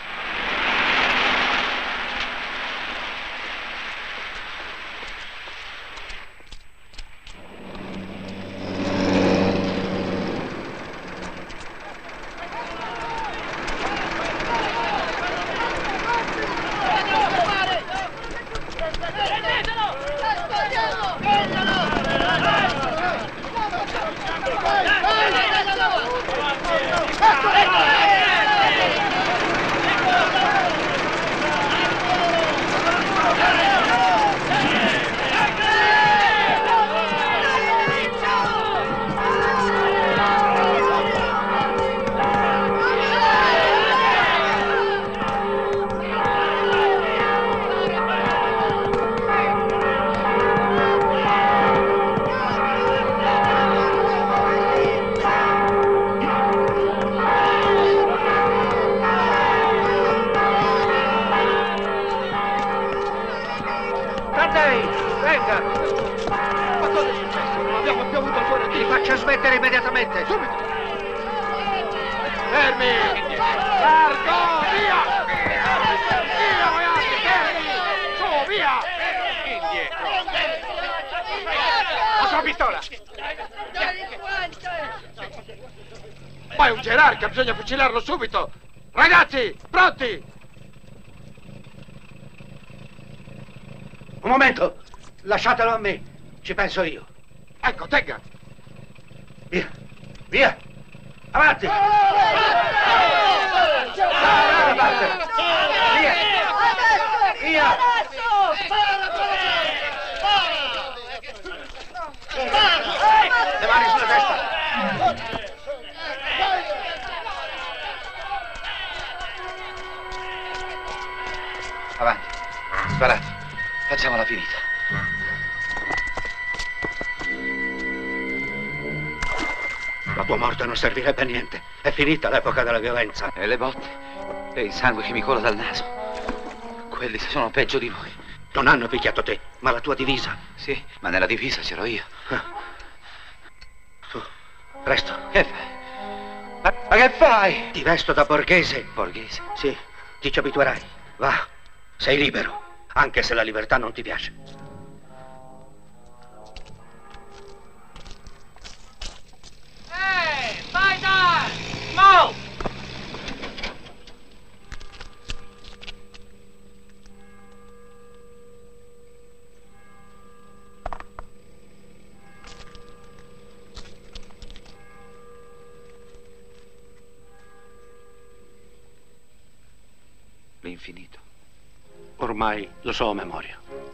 Smettere immediatamente! Subito! Fermi! Largo! Via! Via, ragazzi! Fermi! Su, via! Indietro! La sua pistola! Ma è un gerarca, bisogna fucilarlo subito! Ragazzi, pronti! Un momento! Lasciatelo a me, ci penso io. Ecco, tenga! Via! Via! Avanti! Via! Via! Le mani sulla testa! Avanti, sparate. Facciamola finita. La tua morte non servirebbe a niente. È finita l'epoca della violenza. E le botte? E il sangue che mi cola dal naso? Quelli sono peggio di noi. Non hanno picchiato te, ma la tua divisa. Sì, ma nella divisa c'ero io. Su, presto. Che fai? Ma che fai? Ti vesto da borghese. Borghese? Sì, ti ci abituerai. Va, sei libero, anche se la libertà non ti piace. Bye, guys! Mo! L'infinito. ormai lo so a memoria.